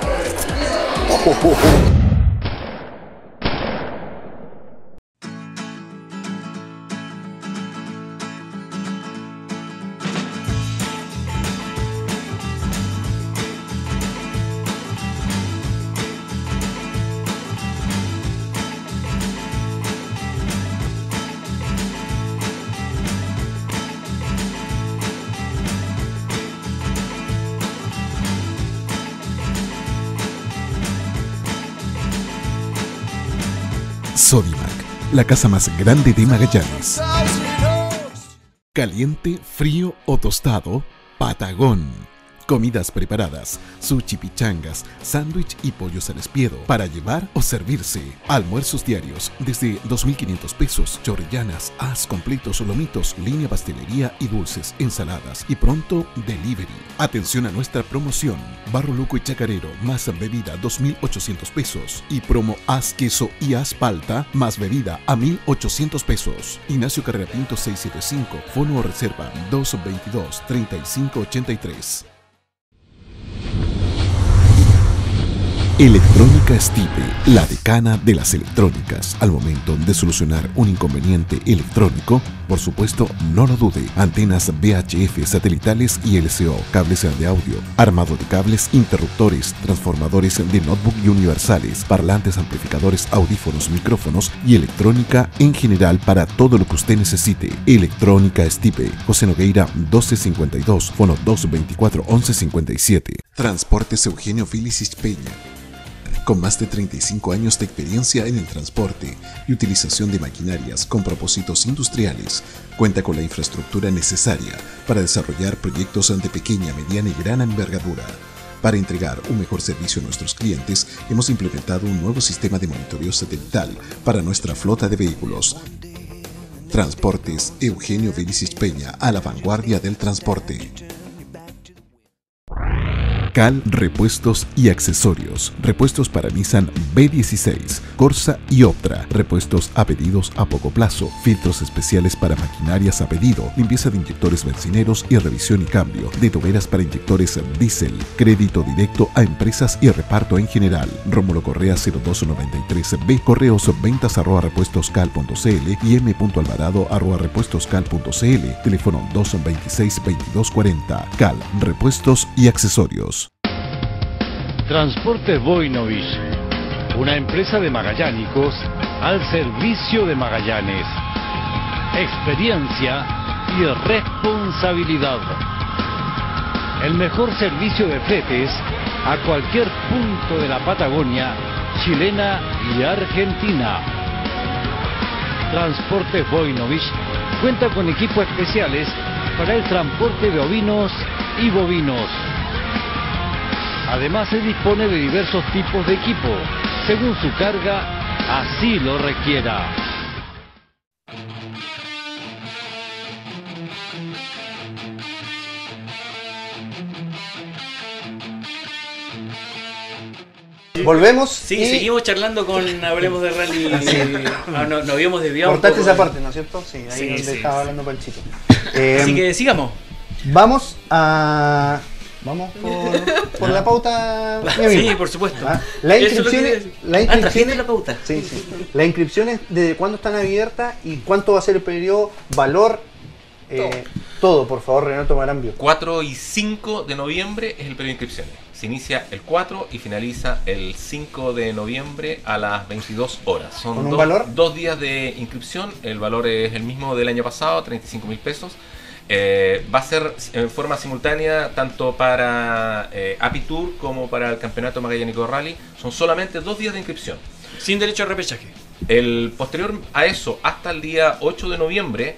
[SPEAKER 7] Sodimac, la casa más grande de Magallanes. Caliente, frío o tostado, Patagón. Comidas preparadas, sushi, pichangas, sándwich y pollos al espiedo para llevar o servirse. Almuerzos diarios desde 2.500 pesos, chorrillanas, as completos, lomitos, línea pastelería y dulces, ensaladas y pronto delivery. Atención a nuestra promoción. Barro Luco y Chacarero más bebida 2.800 pesos y promo as queso y as palta más bebida a 1.800 pesos. Ignacio Carrera Pinto 675, fono o reserva 222-3583. Electrónica Stipe, la decana de las electrónicas. Al momento de solucionar un inconveniente electrónico, por supuesto, no lo dude. Antenas VHF satelitales y LCO, cables de audio, armado de cables, interruptores, transformadores de notebook y universales, parlantes, amplificadores, audífonos, micrófonos y electrónica en general para todo lo que usted necesite. Electrónica Stipe, José Nogueira 1252, fono 224 1157. Transportes Eugenio Félix Peña. Con más de 35 años de experiencia en el transporte y utilización de maquinarias con propósitos industriales, cuenta con la infraestructura necesaria para desarrollar proyectos de pequeña, mediana y gran envergadura. Para entregar un mejor servicio a nuestros clientes, hemos implementado un nuevo sistema de monitoreo satelital para nuestra flota de vehículos. Transportes Eugenio Félix Peña, a la vanguardia del transporte. Cal Repuestos y Accesorios. Repuestos para Nissan B16, Corsa y Optra. Repuestos a pedidos a poco plazo. Filtros especiales para maquinarias a pedido. Limpieza de inyectores bencineros y revisión y cambio. De toberas para inyectores diésel. Crédito directo a empresas y reparto en general. Rómulo Correa 0293B. Correos ventas@repuestoscal.cl y m.alvarado@repuestoscal.cl. Teléfono 226-2240. Cal Repuestos y Accesorios.
[SPEAKER 9] Transporte Voinovich, una empresa de magallánicos al servicio de Magallanes. Experiencia y responsabilidad. El mejor servicio de fletes a cualquier punto de la Patagonia chilena y argentina. Transporte Voinovich cuenta con equipos especiales para el transporte de ovinos y bovinos. Además se dispone de diversos tipos de equipo, según su carga así lo requiera.
[SPEAKER 1] Volvemos.
[SPEAKER 3] Sí,
[SPEAKER 1] y
[SPEAKER 3] seguimos charlando con Hablemos de Rally. Nos habíamos desviado.
[SPEAKER 1] cortaste
[SPEAKER 3] un poco.
[SPEAKER 1] esa parte, ¿no es cierto? Sí, ahí
[SPEAKER 3] Sí,
[SPEAKER 1] donde
[SPEAKER 3] sí,
[SPEAKER 1] estaba
[SPEAKER 3] sí.
[SPEAKER 1] hablando Panchito.
[SPEAKER 3] Así que sigamos.
[SPEAKER 1] Vamos por la pauta. mi amigo.
[SPEAKER 3] Sí, por supuesto.
[SPEAKER 1] Las
[SPEAKER 3] Eso es lo que
[SPEAKER 1] inscripciones,
[SPEAKER 3] quería decir.
[SPEAKER 1] las
[SPEAKER 2] ¿Trajiste
[SPEAKER 1] inscripciones,
[SPEAKER 2] la pauta?
[SPEAKER 1] sí. Las inscripciones, ¿desde cuándo están abiertas y cuánto va a ser el periodo? Valor, todo, por favor, Renato Marambio.
[SPEAKER 5] 4 y 5 de noviembre es el periodo de inscripciones. Se inicia el 4 y finaliza el 5 de noviembre a las 22 horas. Son
[SPEAKER 1] ¿Con un valor?
[SPEAKER 5] 2 días de inscripción. El valor es el mismo del año pasado, 35.000 pesos. Va a ser en forma simultánea tanto para Apitur como para el Campeonato Magallánico de Rally. Son solamente 2 días de inscripción.
[SPEAKER 3] Sin derecho a repechaje.
[SPEAKER 5] El posterior a eso, hasta el día 8 de noviembre,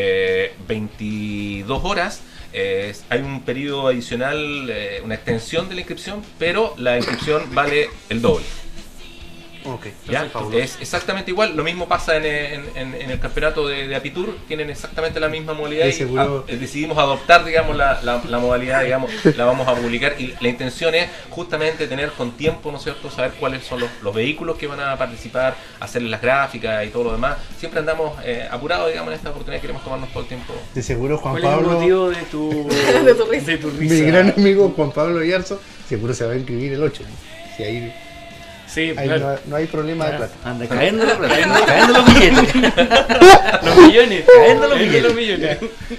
[SPEAKER 5] 22 horas, hay un periodo adicional, una extensión de la inscripción, pero la inscripción vale el doble.
[SPEAKER 1] Ok,
[SPEAKER 5] ¿Ya? Es exactamente igual, lo mismo pasa en el campeonato de Apitur, tienen exactamente la misma modalidad. Decidimos adoptar, digamos, la modalidad, digamos, la vamos a publicar, y la intención es justamente tener con tiempo, ¿no es cierto?, saber cuáles son los vehículos que van a participar, hacerles las gráficas y todo lo demás. Siempre andamos apurados, digamos, en esta oportunidad, queremos tomarnos todo el tiempo.
[SPEAKER 1] De seguro Juan
[SPEAKER 3] ¿Cuál
[SPEAKER 1] Pablo,
[SPEAKER 3] es el motivo de tu,
[SPEAKER 4] De tu risa.
[SPEAKER 3] risa?
[SPEAKER 1] mi gran amigo Juan Pablo Yarzo, seguro se va a inscribir el 8. Si ahí,
[SPEAKER 3] Sí,
[SPEAKER 1] ahí
[SPEAKER 3] claro.
[SPEAKER 1] no hay problema de plata.
[SPEAKER 2] Anda cayendo la plata, cayendo los billetes.
[SPEAKER 3] Los millones,
[SPEAKER 2] Cayendo los
[SPEAKER 3] cayendo los millones.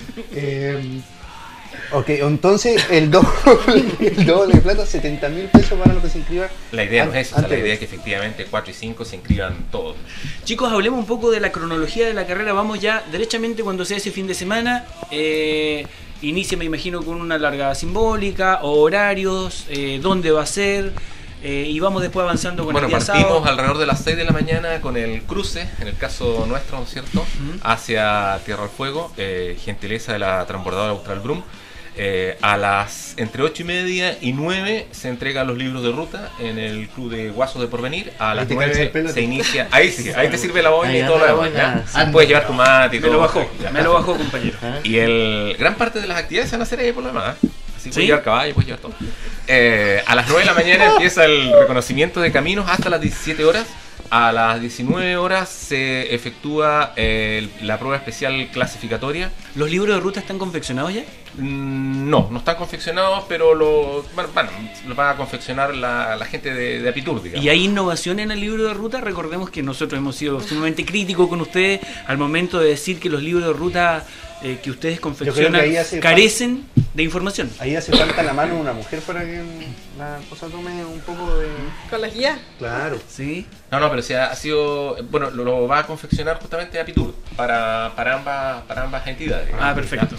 [SPEAKER 1] Ok, entonces el doble de plata, 70.000 pesos para los que se inscriban.
[SPEAKER 5] La idea no es esa, la
[SPEAKER 1] antes.
[SPEAKER 5] idea es que efectivamente 4 y 5 se inscriban todos.
[SPEAKER 3] Chicos, hablemos un poco de la cronología de la carrera. Vamos ya derechamente cuando sea ese fin de semana. Inicia, me imagino, con una largada simbólica, horarios, dónde va a ser. Y vamos después avanzando con
[SPEAKER 5] Bueno,
[SPEAKER 3] el día
[SPEAKER 5] partimos
[SPEAKER 3] sábado.
[SPEAKER 5] alrededor de las 6 de la mañana con el cruce, en el caso nuestro, ¿no es cierto?, hacia Tierra del Fuego, gentileza de la transbordadora Austral Brum. A las entre 8:30 y 9 se entregan los libros de ruta en el Club de Guasos de Porvenir. A las
[SPEAKER 1] te calza
[SPEAKER 5] 9
[SPEAKER 1] el pelo,
[SPEAKER 5] se
[SPEAKER 1] te-
[SPEAKER 5] inicia. Ahí sí, ahí te sirve la boina
[SPEAKER 2] Ahí
[SPEAKER 5] y todo
[SPEAKER 2] anda
[SPEAKER 5] lo
[SPEAKER 2] la
[SPEAKER 5] demás.
[SPEAKER 2] boina.
[SPEAKER 5] ¿Ya? Puedes llevar tu mate y
[SPEAKER 3] Me
[SPEAKER 5] todo.
[SPEAKER 3] lo bajó,
[SPEAKER 5] Ya.
[SPEAKER 3] me lo bajó, compañero.
[SPEAKER 5] Y gran parte de las actividades se van a hacer ahí por lo demás. Así
[SPEAKER 3] ¿Sí?
[SPEAKER 5] puedes llevar caballo, puedes llevar todo. A las 9 de la mañana empieza el reconocimiento de caminos hasta las 17 horas. A las 19 horas se efectúa la prueba especial clasificatoria.
[SPEAKER 3] ¿Los libros de ruta están confeccionados ya?
[SPEAKER 5] No están confeccionados, pero lo van a confeccionar la gente de Apitur, digamos.
[SPEAKER 3] ¿Y hay innovación en el libro de ruta? Recordemos que nosotros hemos sido sumamente críticos con ustedes al momento de decir que los libros de ruta que ustedes confeccionan
[SPEAKER 1] ahí hace
[SPEAKER 3] carecen de información.
[SPEAKER 1] Ahí hace falta la mano de una mujer para que la cosa tome un poco de...
[SPEAKER 4] Con las guías.
[SPEAKER 1] Claro.
[SPEAKER 3] ¿Sí?
[SPEAKER 5] No, pero ha sido, bueno, lo va a confeccionar justamente Apitur para ambas entidades.
[SPEAKER 3] Ah, perfecto.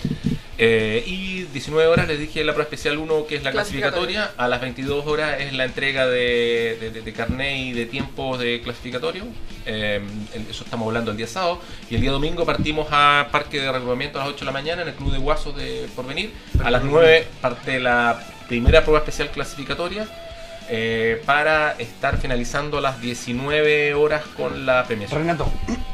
[SPEAKER 5] Y 19 horas les dije la prueba especial 1, que es la clasificatoria. A las 22 horas es la entrega de carnet y de tiempos de clasificatorio. Eso estamos hablando el día sábado. Y el día domingo partimos a Parque de Reagrupamiento a las 8 de la mañana en el Club de Guasos de Porvenir. A las 9 parte la primera prueba especial clasificatoria. Para estar finalizando a las 19 horas con la premiación.
[SPEAKER 1] Renato,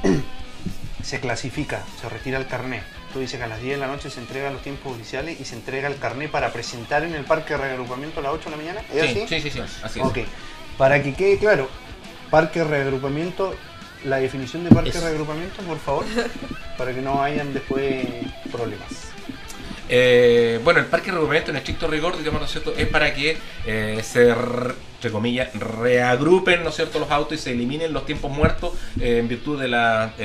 [SPEAKER 1] se clasifica, se retira el carnet. Tú dices que a las 10 de la noche se entregan los tiempos oficiales y se entrega el carnet para presentar en el parque de reagrupamiento a las 8 de la mañana. ¿Es así?
[SPEAKER 5] Sí, así es.
[SPEAKER 1] Ok, para que quede claro, parque de reagrupamiento, la definición de parque de reagrupamiento, por favor, para que no hayan después problemas.
[SPEAKER 5] Bueno, el parque de reagrupamiento en estricto rigor, digamos, ¿no es cierto?, es para que entre comillas, reagrupen, ¿no es cierto?, los autos y se eliminen los tiempos muertos en virtud de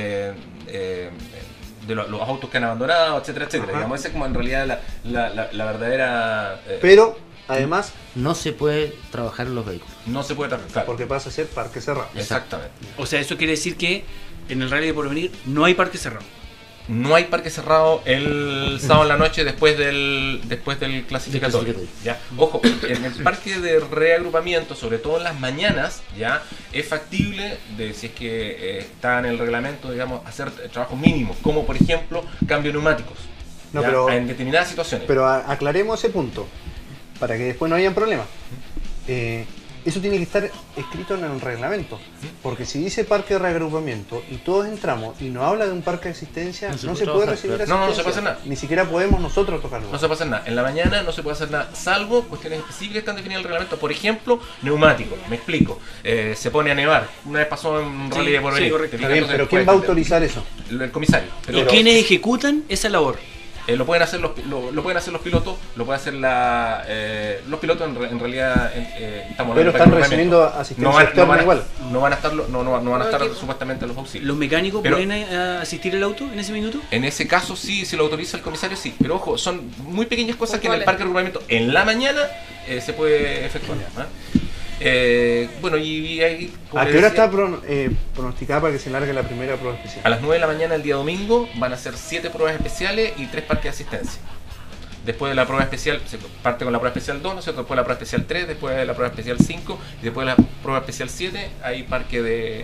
[SPEAKER 5] los autos que han abandonado, etcétera, etcétera. Digamos, esa es como en realidad la verdadera...
[SPEAKER 1] Pero, además,
[SPEAKER 2] no se puede trabajar en los vehículos.
[SPEAKER 5] No se puede trabajar.
[SPEAKER 1] Porque pasa a ser parque cerrado.
[SPEAKER 5] Exactamente.
[SPEAKER 3] O sea, eso quiere decir que en el Rally de Porvenir no hay parque cerrado.
[SPEAKER 5] No hay parque cerrado el sábado en la noche después del clasificatorio. ¿Ya? Ojo, en el parque de reagrupamiento, sobre todo en las mañanas, ya es factible, si es que está en el reglamento, digamos, hacer trabajos mínimos, como por ejemplo cambio de neumáticos.
[SPEAKER 1] No,
[SPEAKER 5] ¿ya?
[SPEAKER 1] pero,
[SPEAKER 5] en determinadas situaciones.
[SPEAKER 1] Pero aclaremos ese punto, para que después no hayan problemas. Eso tiene que estar escrito en el reglamento, porque si dice parque de reagrupamiento y todos entramos y nos habla de un parque de asistencia, no se puede recibir asistencia.
[SPEAKER 5] No se puede hacer nada.
[SPEAKER 1] Ni siquiera podemos nosotros tocarlo.
[SPEAKER 5] No se puede hacer nada. En la mañana no se puede hacer nada, salvo cuestiones específicas que están definidas en el reglamento. Por ejemplo, neumáticos. Me explico. Se pone a nevar. Una vez pasó en un rally de Porvenir.
[SPEAKER 3] Sí, correcto.
[SPEAKER 1] Está bien, pero ¿quién va a autorizar eso?
[SPEAKER 5] El comisario.
[SPEAKER 3] ¿Y quiénes ejecutan esa labor?
[SPEAKER 5] Lo pueden hacer los pilotos, lo pueden hacer los pilotos en realidad estamos
[SPEAKER 1] pero están recibiendo asistencia externa igual.
[SPEAKER 5] No van a estar supuestamente los auxilios.
[SPEAKER 3] ¿Los mecánicos pueden asistir al auto en ese minuto?
[SPEAKER 5] En ese caso sí, si lo autoriza el comisario sí, pero ojo, son muy pequeñas cosas que en el parque de reagrupamiento en la mañana se puede efectuar. Bueno, y ahí,
[SPEAKER 1] ¿a qué hora está pronosticada para que se largue la primera prueba especial?
[SPEAKER 5] A las 9 de la mañana el día domingo van a ser 7 pruebas especiales y 3 parques de asistencia. Después de la prueba especial, se parte con la prueba especial 2, ¿no es cierto? Después de la prueba especial 3, después de la prueba especial 5 y después de la prueba especial 7 hay parque de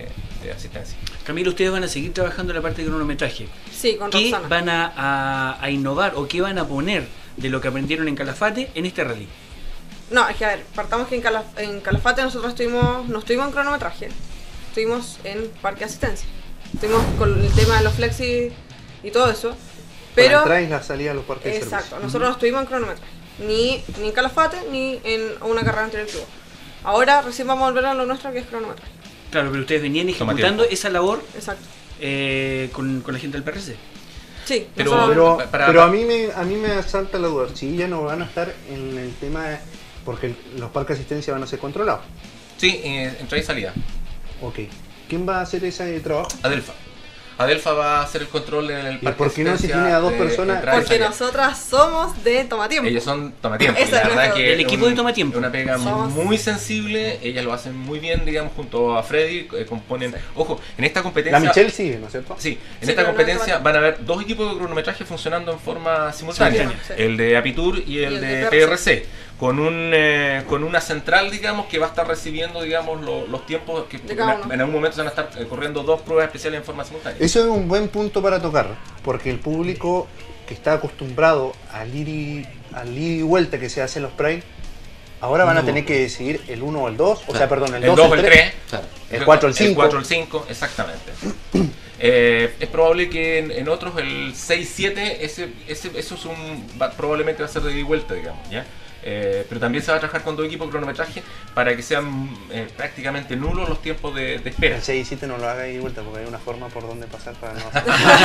[SPEAKER 5] asistencia.
[SPEAKER 3] Camilo, ustedes van a seguir trabajando en la parte de cronometraje.
[SPEAKER 4] Sí, con
[SPEAKER 3] ¿Qué
[SPEAKER 4] Roxana.
[SPEAKER 3] van a innovar o qué van a poner de lo que aprendieron en Calafate en este rally?
[SPEAKER 4] No, es que a ver, partamos que en Calafate nosotros no estuvimos en cronometraje, estuvimos en parque asistencia. Estuvimos con el tema de los flexi y todo eso. Pero
[SPEAKER 1] Para entrar y la salida a los parques de
[SPEAKER 4] exacto,
[SPEAKER 1] servicio.
[SPEAKER 4] nosotros no estuvimos en cronometraje, ni en Calafate ni en una carrera anterior que hubo. Ahora recién vamos a volver a lo nuestro, que es cronometraje.
[SPEAKER 3] Claro, pero ustedes venían
[SPEAKER 5] Toma
[SPEAKER 3] ejecutando
[SPEAKER 5] tiempo.
[SPEAKER 3] esa labor
[SPEAKER 4] Exacto.
[SPEAKER 3] con la gente del PRC.
[SPEAKER 4] Sí,
[SPEAKER 5] Pero-
[SPEAKER 4] nosotros-
[SPEAKER 1] Pero a mí me asalta la duda. Si ya no van a estar en el tema porque los parques de asistencia van a ser controlados.
[SPEAKER 5] Sí, entrada y salida.
[SPEAKER 1] Ok. ¿Quién va a hacer ese trabajo?
[SPEAKER 5] Adelfa va a hacer el control en el
[SPEAKER 1] ¿Y
[SPEAKER 5] parque.
[SPEAKER 1] por qué no si tiene a dos personas?
[SPEAKER 5] entrada y
[SPEAKER 4] porque
[SPEAKER 5] salida.
[SPEAKER 4] nosotras somos de Tomatiempo.
[SPEAKER 5] Ellos son Tomatiempo.
[SPEAKER 4] Esa
[SPEAKER 5] La
[SPEAKER 4] es
[SPEAKER 5] verdad
[SPEAKER 4] nuestra-
[SPEAKER 5] que
[SPEAKER 3] el equipo de Tomatiempo.
[SPEAKER 5] Es una pega
[SPEAKER 4] Somos-
[SPEAKER 5] muy sensible. Ellas lo hacen muy bien, digamos, junto a Freddy. Componen.
[SPEAKER 4] Sí.
[SPEAKER 5] Ojo, en esta competencia.
[SPEAKER 1] La Michelle sigue, ¿no es cierto?
[SPEAKER 5] Sí, en
[SPEAKER 4] Sí,
[SPEAKER 5] esta
[SPEAKER 4] pero no
[SPEAKER 5] competencia
[SPEAKER 4] es
[SPEAKER 5] van a haber dos equipos de cronometraje funcionando en forma simultánea.
[SPEAKER 4] Simultánea, sí.
[SPEAKER 5] El de Apitur y el de PRC. Con una central, digamos, que va a estar recibiendo, digamos, los tiempos que
[SPEAKER 4] De cada uno.
[SPEAKER 5] en algún momento se van a estar corriendo dos pruebas especiales en forma simultánea.
[SPEAKER 1] Eso es un buen punto para tocar, porque el público que está acostumbrado al ir y vuelta que se hace en los Prime, ahora van a
[SPEAKER 2] No.
[SPEAKER 1] tener que decidir el 1 o el 2, o
[SPEAKER 2] Claro.
[SPEAKER 1] sea, perdón, el
[SPEAKER 5] El
[SPEAKER 1] 2
[SPEAKER 5] 2
[SPEAKER 1] o
[SPEAKER 5] o el
[SPEAKER 1] el
[SPEAKER 5] 3.
[SPEAKER 1] 3,
[SPEAKER 2] Claro.
[SPEAKER 1] el 4 o el 5.
[SPEAKER 5] El 4 o el 5, exactamente. Es probable que en otros el 6-7, eso probablemente va a ser de ida y vuelta, digamos, ¿ya? Pero también se va a trabajar con dos equipos de cronometraje para que sean prácticamente nulos los tiempos de espera.
[SPEAKER 1] El 6 y 7 no lo haga ida y vuelta, porque hay una forma por donde pasar para no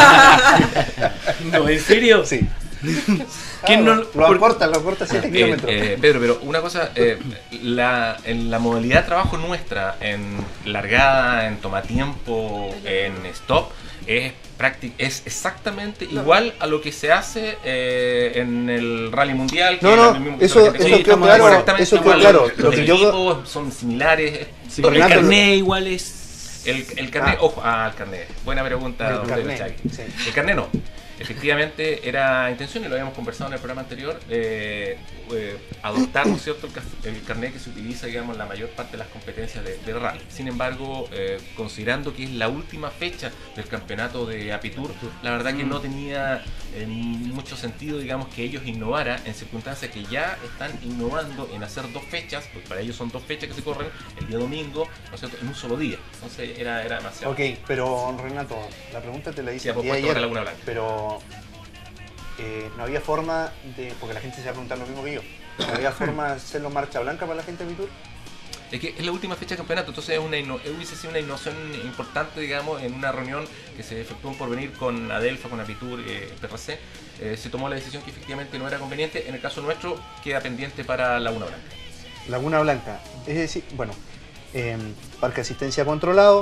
[SPEAKER 3] No, ¿en serio?
[SPEAKER 1] Sí.
[SPEAKER 3] ¿Quién no-
[SPEAKER 1] lo acorta 7 kilómetros.
[SPEAKER 5] Pedro, pero una cosa, en la modalidad de trabajo nuestra, en largada, en tomatiempo, en stop, es exactamente igual a lo que se hace en el rally mundial. que
[SPEAKER 1] No,
[SPEAKER 5] es
[SPEAKER 1] no,
[SPEAKER 5] el mismo-
[SPEAKER 1] eso
[SPEAKER 5] la gente-
[SPEAKER 1] quedó
[SPEAKER 3] estamos
[SPEAKER 1] claro,
[SPEAKER 5] exactamente
[SPEAKER 1] eso quedó
[SPEAKER 5] igual.
[SPEAKER 1] claro.
[SPEAKER 5] Los
[SPEAKER 1] Lo que yo
[SPEAKER 5] equipos son similares.
[SPEAKER 3] Sí,
[SPEAKER 1] Pero
[SPEAKER 3] el
[SPEAKER 1] Renato-
[SPEAKER 3] carnet igual es...
[SPEAKER 5] El carnet, ojo, el carnet. Buena pregunta,
[SPEAKER 1] El
[SPEAKER 5] don
[SPEAKER 1] carnet,
[SPEAKER 5] Pedro Chagui.
[SPEAKER 1] sí.
[SPEAKER 5] El carnet no. Efectivamente era intención, y lo habíamos conversado en el programa anterior, adoptar, ¿no es cierto?, el carnet que se utiliza, digamos, en la mayor parte de las competencias de rally. Sin embargo, considerando que es la última fecha del campeonato de Apitur, la verdad que no tenía mucho sentido, digamos, que ellos innovaran en circunstancias que ya están innovando en hacer dos fechas, porque para ellos son dos fechas que se corren el día domingo, ¿no es cierto?, en un solo día. Entonces era demasiado.
[SPEAKER 1] Ok, pero Renato, la pregunta te la hice
[SPEAKER 5] Sí, a
[SPEAKER 1] el día
[SPEAKER 5] propósito de
[SPEAKER 1] ayer,
[SPEAKER 5] Laguna Blanca.
[SPEAKER 1] pero no había forma de, porque la gente se va a preguntar lo mismo que yo, no había forma de hacerlo marcha blanca para la gente de Apitur.
[SPEAKER 5] Es que es la última fecha de campeonato, entonces hubiese sido una innovación importante, digamos, en una reunión que se efectuó por venir con Adelfa, con Apitur, PRC. Se tomó la decisión que efectivamente no era conveniente. En el caso nuestro, queda pendiente para Laguna Blanca.
[SPEAKER 1] Laguna Blanca, es decir, bueno, parque de asistencia controlado,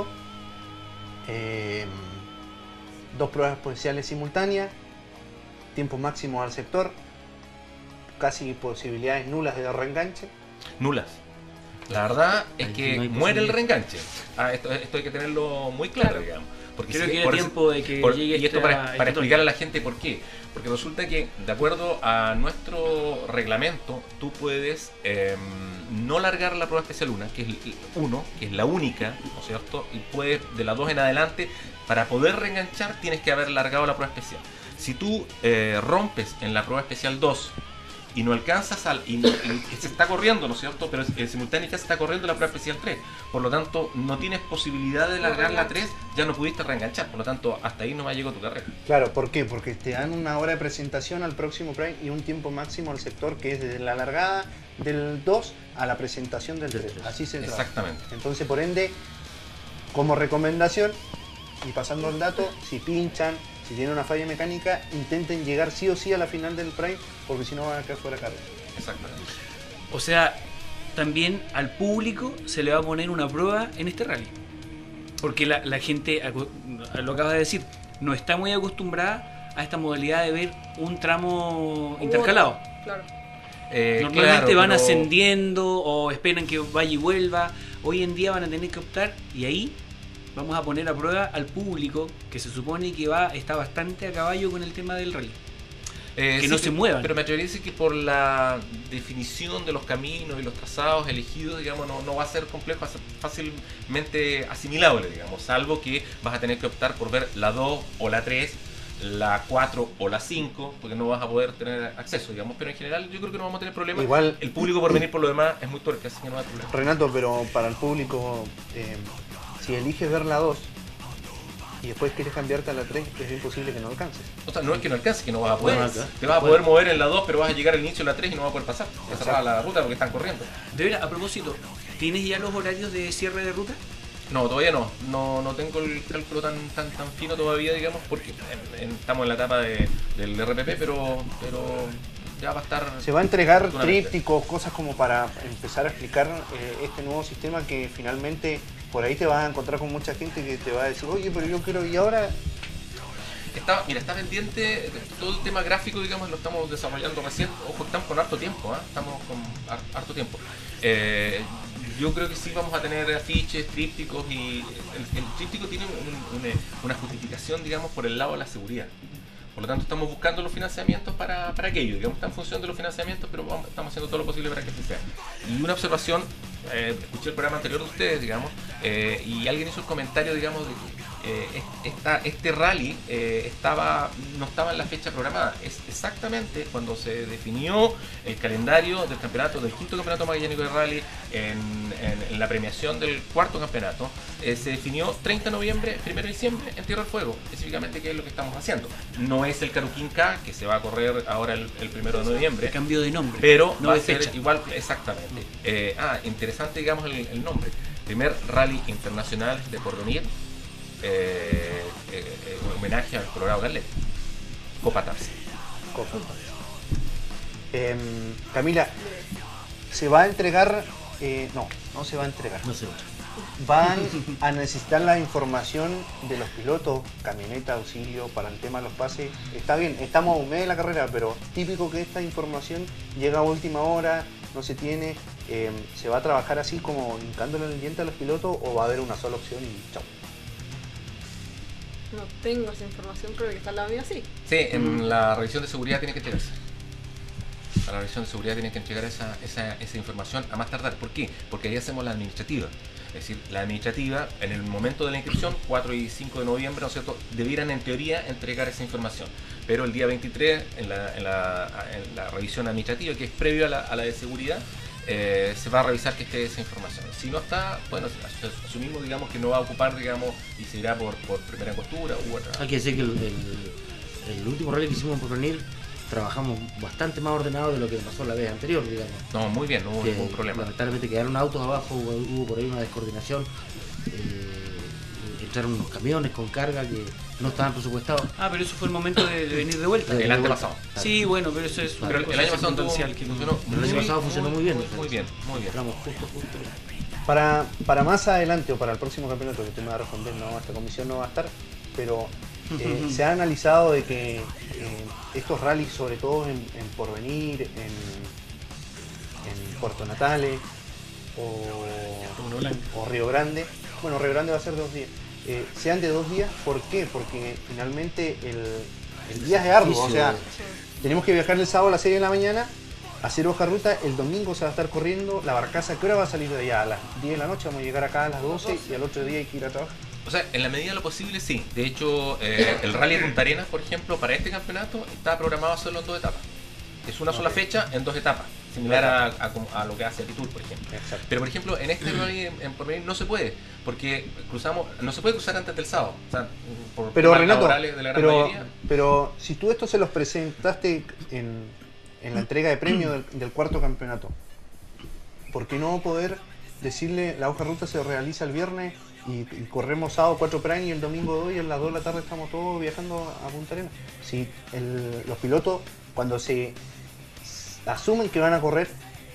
[SPEAKER 1] dos pruebas especiales simultáneas, tiempo máximo al sector, casi posibilidades nulas de reenganche.
[SPEAKER 5] Nulas. La verdad es
[SPEAKER 2] Aquí
[SPEAKER 5] que
[SPEAKER 2] no hay
[SPEAKER 5] muere el
[SPEAKER 2] posibilidad.
[SPEAKER 5] reenganche. Esto hay que tenerlo muy claro, digamos. Porque
[SPEAKER 3] Creo
[SPEAKER 5] si-
[SPEAKER 3] que
[SPEAKER 5] por
[SPEAKER 3] era
[SPEAKER 5] eso-
[SPEAKER 3] tiempo de que llegue
[SPEAKER 5] y esto
[SPEAKER 3] esta
[SPEAKER 5] para explicarle
[SPEAKER 3] tónica.
[SPEAKER 5] a la gente por qué. Porque resulta que, de acuerdo a nuestro reglamento, tú puedes no largar la prueba especial 1, que es que es la única, ¿no es cierto? Y puedes, de la 2 en adelante, para poder reenganchar, tienes que haber largado la prueba especial. Si tú rompes en la prueba especial 2 y no alcanzas y se está corriendo, ¿no es cierto? Pero en simultáneo ya se está corriendo la prueba especial 3. Por lo tanto, no tienes posibilidad de largar la 3, ya no pudiste reenganchar. Por lo tanto, hasta ahí no llegó tu carrera.
[SPEAKER 1] Claro, ¿por qué? Porque te dan una hora de presentación al próximo Prime y un tiempo máximo al sector que es desde la largada del 2 a la presentación del 3. Así se trabaja.
[SPEAKER 5] Exactamente.
[SPEAKER 1] Entonces, por ende, como recomendación, y pasando el dato, si pinchan, si tienen una falla mecánica, intenten llegar sí o sí a la final del Prime, porque si no van a quedar fuera de carrera.
[SPEAKER 5] Exactamente.
[SPEAKER 3] O sea, también al público se le va a poner una prueba en este rally. Porque la gente, lo acabas de decir, no está muy acostumbrada a esta modalidad de ver un tramo intercalado.
[SPEAKER 4] Claro.
[SPEAKER 3] Normalmente
[SPEAKER 5] Claro,
[SPEAKER 3] van
[SPEAKER 5] pero-
[SPEAKER 3] ascendiendo o esperan que vaya y vuelva. Hoy en día van a tener que optar y ahí vamos a poner a prueba al público que se supone que está bastante a caballo con el tema del rally. que
[SPEAKER 5] Sí,
[SPEAKER 3] no se muevan.
[SPEAKER 5] Pero me atrevería a decir que por la definición de los caminos y los trazados elegidos, digamos, no va a ser complejo, va a ser fácilmente asimilable, digamos, salvo que vas a tener que optar por ver la 2 o la 3, la 4 o la 5, porque no vas a poder tener acceso, digamos, pero en general yo creo que no vamos a tener problemas.
[SPEAKER 1] Igual-
[SPEAKER 5] el público por venir por lo demás es muy torpe, así que no hay problema.
[SPEAKER 1] Renato, pero para el público, si eliges ver la 2 y después quieres cambiarte a la 3, es imposible que no alcances.
[SPEAKER 5] O sea, no es que no alcance, que no vas a poder.
[SPEAKER 2] Bueno,
[SPEAKER 5] Te vas a poder mover en la 2, pero vas a llegar al inicio de la 3 y no vas a poder pasar. Vas a cerrar la ruta porque están corriendo.
[SPEAKER 3] De veras, a propósito, ¿tienes ya los horarios de cierre de ruta?
[SPEAKER 5] No, todavía no. No tengo el cálculo tan fino todavía, digamos, porque estamos en la etapa del RPP, pero ya va a estar.
[SPEAKER 1] Se va a entregar
[SPEAKER 5] afortunadamente.
[SPEAKER 1] trípticos, cosas como para empezar a explicar este nuevo sistema que finalmente por ahí te vas a encontrar con mucha gente que te va a decir, oye, pero yo quiero, y ahora
[SPEAKER 5] Está pendiente todo el tema gráfico, digamos, lo estamos desarrollando recién. Ojo, estamos con harto tiempo, estamos con harto tiempo. Yo creo que sí vamos a tener afiches, trípticos, y el tríptico tiene una justificación, digamos, por el lado de la seguridad. Por lo tanto, estamos buscando los financiamientos para aquello, digamos, está en función de los financiamientos, pero estamos haciendo todo lo posible para que así sea. Y una observación, escuché el programa anterior de ustedes, digamos, y alguien hizo un comentario, digamos, de que este rally no estaba en la fecha programada. Es exactamente cuando se definió el calendario del campeonato, del quinto campeonato magallánico de rally, en la premiación del cuarto campeonato, se definió 30 de noviembre, 1 de diciembre en Tierra del Fuego, específicamente qué es lo que estamos haciendo. No es el Caruquín K, que se va a correr ahora el 1 de noviembre.
[SPEAKER 3] Cambio de nombre.
[SPEAKER 5] Pero
[SPEAKER 3] no
[SPEAKER 5] va
[SPEAKER 3] de
[SPEAKER 5] a ser
[SPEAKER 3] fecha.
[SPEAKER 5] igual, exactamente. Interesante, digamos, el nombre. Primer rally internacional de porvenir, homenaje al Colorado Gaulet. Copa Tarsi.
[SPEAKER 1] Camila, ¿se va a entregar? No se va a entregar.
[SPEAKER 2] No sé.
[SPEAKER 1] Van a necesitar la información de los pilotos, camioneta, auxilio, para el tema de los pases. Está bien, estamos a un mes de la carrera, pero típico que esta información llega a última hora, no se tiene. ¿Se va a trabajar así como hincándole el diente a los pilotos o va a haber una sola opción y chao?
[SPEAKER 4] No tengo esa información, creo que está al lado mío sí.
[SPEAKER 5] Sí, en la revisión de seguridad tiene que entregarse. A la revisión de seguridad tiene que entregar esa información a más tardar. ¿Por qué? Porque ahí hacemos la administrativa. Es decir, la administrativa, en el momento de la inscripción, 4 y 5 de noviembre, ¿no es cierto?, debieran en teoría entregar esa información. Pero el día 23, en la revisión administrativa, que es previo a la de seguridad, se va a revisar que esté esa información. Si no está, bueno, asumimos, digamos, que no va a ocupar, digamos, y se irá por primera costura u otra.
[SPEAKER 2] Hay que decir que el último rally que hicimos en Porvenir trabajamos bastante más ordenado de lo que pasó la vez anterior, digamos.
[SPEAKER 5] No, muy bien, no hubo ningún problema.
[SPEAKER 2] Lamentablemente quedaron autos abajo, hubo por ahí una descoordinación. Entraron unos camiones con carga que no estaban presupuestados.
[SPEAKER 3] Pero eso fue el momento de venir de vuelta.
[SPEAKER 5] El año pasado.
[SPEAKER 3] Sí, bueno, pero eso es
[SPEAKER 5] Pero el año pasado funcionó.
[SPEAKER 2] El año pasado funcionó muy bien.
[SPEAKER 5] Muy bien.
[SPEAKER 2] Entramos justo.
[SPEAKER 1] Para más adelante o para el próximo campeonato, que usted me va a responder, no, esta comisión no va a estar, pero se ha analizado de que estos rallies, sobre todo en Porvenir, en Puerto Natales o Río Grande, bueno, Río Grande va a ser 2 días, sean de 2 días. ¿Por qué? Porque finalmente el día es arduo, o sea, tenemos que viajar el sábado a las 6 de la mañana, hacer hoja de ruta, el domingo se va a estar corriendo la barcaza. ¿Qué hora va a salir de allá? A las 10 de la noche, vamos a llegar acá a las 12 y al otro día hay que ir a trabajar.
[SPEAKER 5] O sea, en la medida de lo posible, sí. De hecho, el Rally de Punta Arenas, por ejemplo, para este campeonato está programado solo en 2 etapas. Es una sola fecha en 2 etapas, similar a lo que hace Atitur, por ejemplo.
[SPEAKER 1] Exacto.
[SPEAKER 5] Pero, por ejemplo, en este Rally en Porvenir no se puede, porque no se puede cruzar antes del sábado. O sea, por
[SPEAKER 1] Pero
[SPEAKER 5] temas
[SPEAKER 1] Renato,
[SPEAKER 5] laborales de la gran mayoría.
[SPEAKER 1] pero si tú esto se los presentaste en la entrega de premios del cuarto campeonato, ¿por qué no poder decirle la hoja de ruta se realiza el viernes y corremos sábado 4 prime y el domingo 2 y a las 2 de la tarde estamos todos viajando a Punta Arenas? Si los pilotos, cuando se asumen que van a correr,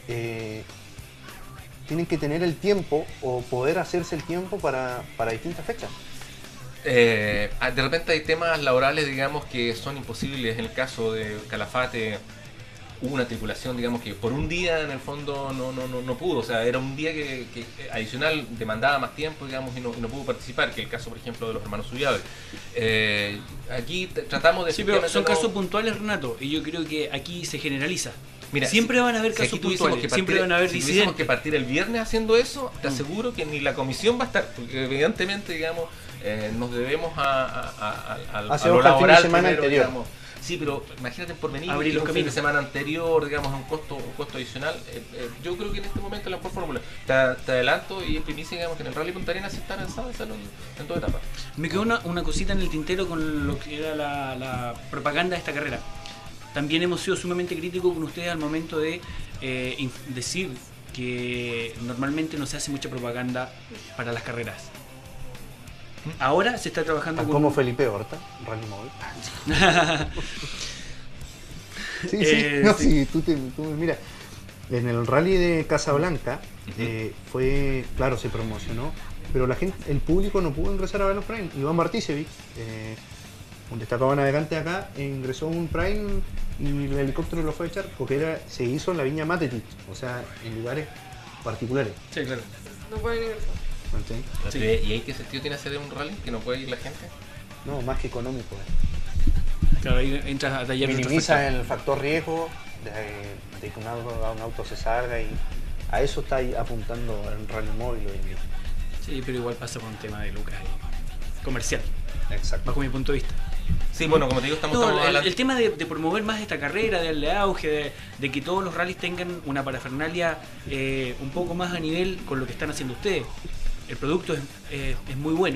[SPEAKER 1] tienen que tener el tiempo o poder hacerse el tiempo para distintas fechas.
[SPEAKER 5] De repente hay temas laborales, digamos, que son imposibles. En el caso de Calafate hubo una tripulación, digamos, que por un día en el fondo no pudo, o sea, era un día que adicional demandaba más tiempo, digamos, y no pudo participar, que el caso, por ejemplo, de los hermanos Subiabre. Aquí tratamos de...
[SPEAKER 3] Sí, pero son casos puntuales, Renato, y yo creo que aquí se generaliza.
[SPEAKER 5] Mira,
[SPEAKER 3] siempre van a haber casos puntuales, siempre van a haber
[SPEAKER 5] disidentes. Si tuviésemos
[SPEAKER 3] disidentes.
[SPEAKER 5] que partir el viernes haciendo eso, te aseguro que ni la comisión va a estar, porque evidentemente, digamos, nos debemos a lo
[SPEAKER 1] el fin de semana
[SPEAKER 5] primero,
[SPEAKER 1] anterior.
[SPEAKER 5] digamos. Sí, pero imagínate por venir
[SPEAKER 3] Abrir los
[SPEAKER 5] un fin de
[SPEAKER 3] caminos.
[SPEAKER 5] semana anterior, digamos, un costo adicional. Yo creo que en este momento es la mejor fórmula. Te adelanto y en primicia, digamos, que en el Rally Punta Arenas se está lanzado hacerlo en toda etapa.
[SPEAKER 3] Me quedó una cosita en el tintero con lo que era la propaganda de esta carrera. También hemos sido sumamente críticos con ustedes al momento de decir que normalmente no se hace mucha propaganda para las carreras. Ahora se está trabajando
[SPEAKER 1] Como Felipe Horta, Rally Móvil. Sí, tú mira, en el rally de Casablanca fue, claro, se promocionó, pero la gente, el público no pudo ingresar a ver los Prime. Iván Barticevic, un destacado navegante de acá, ingresó un Prime y el helicóptero lo fue a echar porque se hizo en la Viña Matetic, o sea, en lugares particulares.
[SPEAKER 3] Sí, claro.
[SPEAKER 4] No pueden ingresar.
[SPEAKER 5] Sí. ¿Y ahí qué sentido tiene hacer un rally que no puede ir la gente?
[SPEAKER 1] No, más que económico.
[SPEAKER 3] Claro, ahí entras a tallar
[SPEAKER 1] Minimiza el factor riesgo de que un auto se salga, y a eso está ahí apuntando el Rally Móvil hoy en día.
[SPEAKER 3] Sí, pero igual pasa con un tema de lucas comercial,
[SPEAKER 1] Exacto.
[SPEAKER 3] bajo mi punto de vista.
[SPEAKER 5] Sí, bueno, como te digo, estamos hablando...
[SPEAKER 3] el tema de promover más esta carrera, de darle auge, de que todos los rallies tengan una parafernalia un poco más a nivel con lo que están haciendo ustedes. El producto es muy bueno.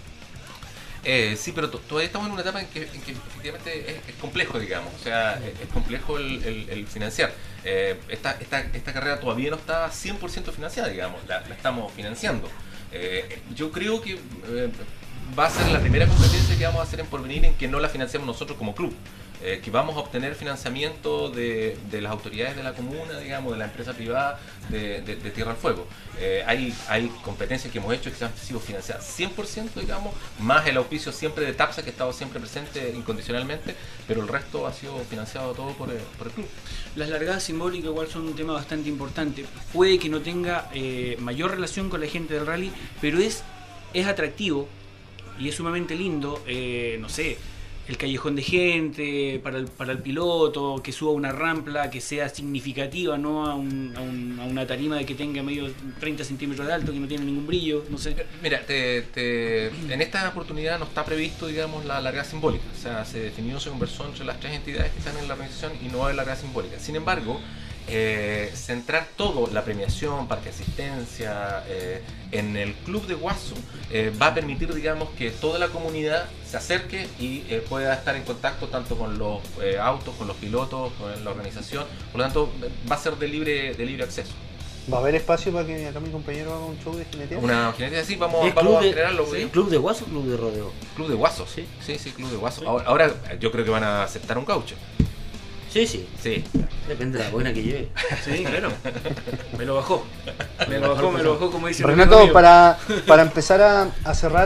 [SPEAKER 5] Sí, pero todavía estamos en una etapa en que efectivamente es complejo, digamos. O sea, es complejo el financiar. Esta carrera todavía no está 100% financiada, digamos. La estamos financiando. Yo creo que va a ser la primera competencia que vamos a hacer en Porvenir en que no la financiamos nosotros como club. Que vamos a obtener financiamiento de las autoridades de la comuna, digamos, de la empresa privada de Tierra al Fuego. Hay competencias que hemos hecho que se han sido financiadas 100%, digamos, más el auspicio siempre de TAPSA, que ha estado siempre presente incondicionalmente, pero el resto ha sido financiado todo por el club.
[SPEAKER 3] Las largadas simbólicas igual son un tema bastante importante. Puede que no tenga mayor relación con la gente del rally, pero es atractivo y es sumamente lindo, no sé, el callejón de gente para el piloto, que suba una rampa que sea significativa, no a una tarima de que tenga medio 30 centímetros de alto, que no tiene ningún brillo, no sé.
[SPEAKER 5] Mira, en esta oportunidad no está previsto, digamos, la largada simbólica. O sea, se definió, se conversó entre las tres entidades que están en la organización y no hay largada simbólica. Sin embargo, centrar todo, la premiación, parque asistencia, en el club de Guaso va a permitir, digamos, que toda la comunidad se acerque y pueda estar en contacto tanto con los autos, con los pilotos, con la organización. Por lo tanto, va a ser de libre acceso.
[SPEAKER 1] ¿Va a haber espacio para que acá mi compañero haga un show de jinetería?
[SPEAKER 5] Una jinetería, sí, vamos a crearlo.
[SPEAKER 2] ¿Sí? ¿Club de Guaso o club de rodeo?
[SPEAKER 5] Club de Guaso, sí, club de Guaso. Sí. Ahora yo creo que van a aceptar un caucho.
[SPEAKER 2] Sí.
[SPEAKER 3] Depende de la buena que lleve. Sí, claro. Me lo bajó como dice
[SPEAKER 1] Renato, para empezar a cerrar,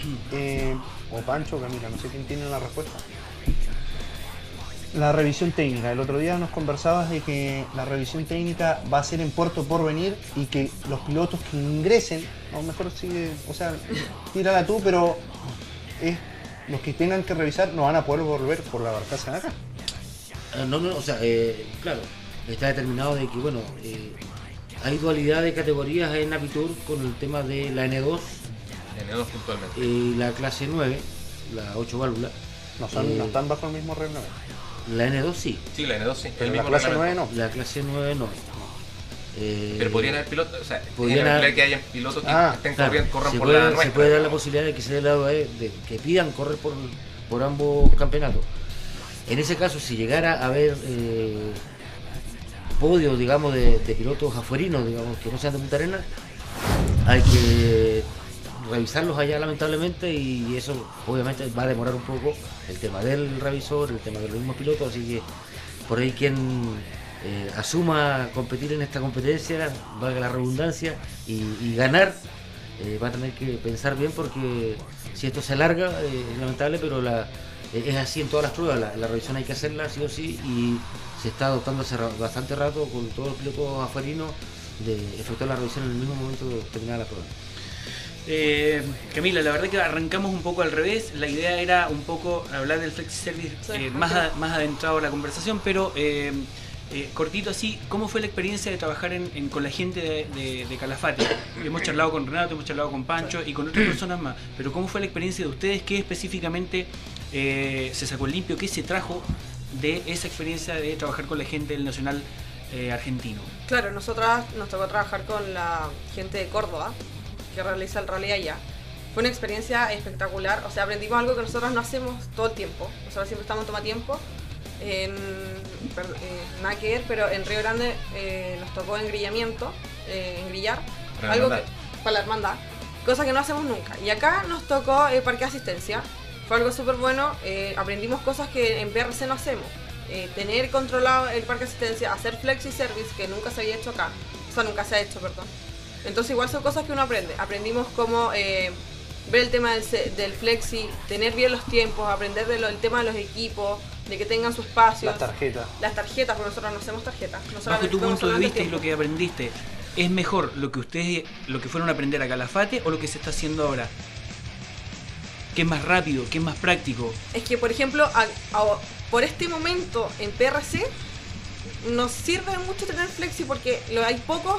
[SPEAKER 1] o Pancho, Camila, no sé quién tiene la respuesta. La revisión técnica. El otro día nos conversabas de que la revisión técnica va a ser en Puerto Porvenir y que los pilotos que ingresen, a lo mejor sigue, o sea, tírala tú, pero los que tengan que revisar no van a poder volver por la barcaza de acá.
[SPEAKER 2] No, o sea, claro, está determinado de que, bueno, hay dualidad de categorías en Apitur con el tema de la N2
[SPEAKER 5] puntualmente
[SPEAKER 2] y la clase 9, la 8 válvulas.
[SPEAKER 1] No están bajo el mismo reglamento.
[SPEAKER 2] La N2 sí.
[SPEAKER 5] Sí, la N2 sí.
[SPEAKER 1] Pero la clase 9 no.
[SPEAKER 2] La clase 9 no.
[SPEAKER 5] Pero podrían haber pilotos, o sea, podrían que hayan pilotos que estén corran por la nuestra.
[SPEAKER 2] Se puede dar la posibilidad de que se dé el lado de que pidan correr por ambos campeonatos. En ese caso, si llegara a haber podios, digamos, de pilotos afuerinos, digamos, que no sean de Punta Arenas, hay que revisarlos allá, lamentablemente, y eso obviamente va a demorar un poco el tema del revisor, el tema de los mismos pilotos, así que por ahí quien asuma competir en esta competencia, valga la redundancia, y ganar, va a tener que pensar bien, porque si esto se alarga, es lamentable, pero es así en todas las pruebas, la revisión hay que hacerla sí o sí, y se está adoptando hace bastante rato con todos los pilotos afuerinos de efectuar la revisión en el mismo momento de terminar la prueba.
[SPEAKER 3] Camila, la verdad que arrancamos un poco al revés. La idea era un poco hablar del Flexi Service más adentrado a la conversación, pero cortito así, ¿cómo fue la experiencia de trabajar con la gente de Calafate? Hemos charlado con Renato, hemos charlado con Pancho y con otras personas más, pero ¿cómo fue la experiencia de ustedes? ¿Qué específicamente se sacó limpio? ¿Qué se trajo de esa experiencia de trabajar con la gente del Nacional argentino?
[SPEAKER 4] Claro, nosotras nos tocó trabajar con la gente de Córdoba, que realiza el rally allá. Fue una experiencia espectacular, o sea, aprendimos algo que nosotros no hacemos todo el tiempo. Nosotros siempre estamos en tomatiempo, nada que ver, pero en Río Grande nos tocó engrillamiento, engrillar, algo que, para la hermandad, cosa que no hacemos nunca. Y acá nos tocó parque de asistencia, fue algo súper bueno, aprendimos cosas que en PRC no hacemos. Tener controlado el parque de asistencia, hacer flexi service, que nunca se había hecho acá, o sea, nunca se ha hecho, perdón. Entonces igual son cosas que uno aprende. Aprendimos cómo ver el tema del flexi, tener bien los tiempos, aprender del tema de los equipos, de que tengan su espacio.
[SPEAKER 1] Las tarjetas.
[SPEAKER 4] Las tarjetas, porque nosotros no hacemos tarjetas.
[SPEAKER 3] Bajo tu punto de vista y lo que aprendiste, ¿es mejor lo que ustedes fueron a aprender a Calafate o lo que se está haciendo ahora? ¿Qué es más rápido? ¿Qué es más práctico?
[SPEAKER 4] Es que, por ejemplo, por este momento en PRC nos sirve mucho tener flexi porque hay pocos...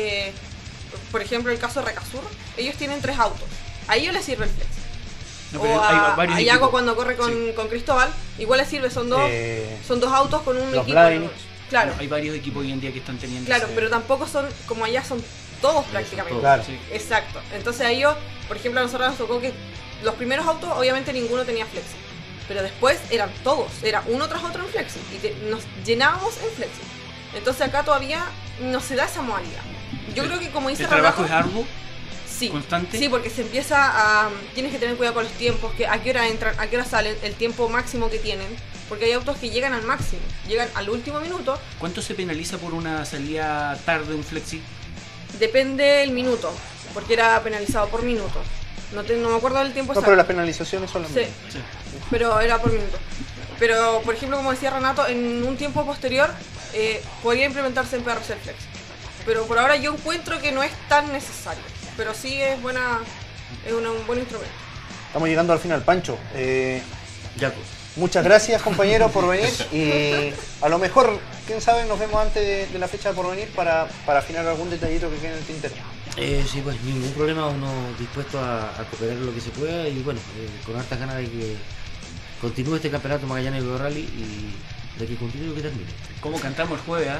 [SPEAKER 4] por ejemplo, el caso de Recasur, ellos tienen 3 autos. A ellos les sirve el flex.
[SPEAKER 3] No,
[SPEAKER 4] o a Yago cuando corre con Cristóbal, igual les sirve, son dos autos con un equipo. Claro.
[SPEAKER 3] Hay varios equipos hoy en día que están teniendo.
[SPEAKER 4] Claro, pero tampoco son, como allá son todos prácticamente.
[SPEAKER 1] Claro.
[SPEAKER 3] Sí.
[SPEAKER 4] Exacto. Entonces a ellos, por ejemplo, a nosotros nos tocó que los primeros autos, obviamente ninguno tenía flexi. Pero después eran todos, era uno tras otro en flexi. Y nos llenábamos en flexi. Entonces acá todavía no se da esa modalidad. Yo creo que como dice
[SPEAKER 3] ¿El trabajo es arduo?
[SPEAKER 4] Sí.
[SPEAKER 3] ¿Constante?
[SPEAKER 4] Sí, porque se empieza a... Tienes que tener cuidado con los tiempos, que a qué hora entran, a qué hora salen, el tiempo máximo que tienen. Porque hay autos que llegan al máximo, llegan al último minuto.
[SPEAKER 3] ¿Cuánto se penaliza por una salida tarde un flexi?
[SPEAKER 4] Depende del minuto, porque era penalizado por minuto. No me acuerdo del tiempo
[SPEAKER 1] No,
[SPEAKER 4] exacto.
[SPEAKER 1] pero las penalizaciones son las mismas.
[SPEAKER 3] Sí.
[SPEAKER 4] Pero era por minuto. Pero, por ejemplo, como decía Renato, en un tiempo posterior podría implementarse en PRC el Flex. Pero por ahora yo encuentro que no es tan necesario. Pero sí es un buen instrumento.
[SPEAKER 1] Estamos llegando al final, Pancho.
[SPEAKER 2] Yaco.
[SPEAKER 1] Muchas gracias, compañeros, por venir. Y a lo mejor, quién sabe, nos vemos antes de la fecha por venir para afinar algún detallito que quede en el tintero.
[SPEAKER 2] Sí, pues ningún problema, uno dispuesto a cooperar lo que se pueda y bueno, con hartas ganas de que continúe este campeonato magallánico de rally y de que continúe y que termine.
[SPEAKER 3] ¿Cómo cantamos el jueves,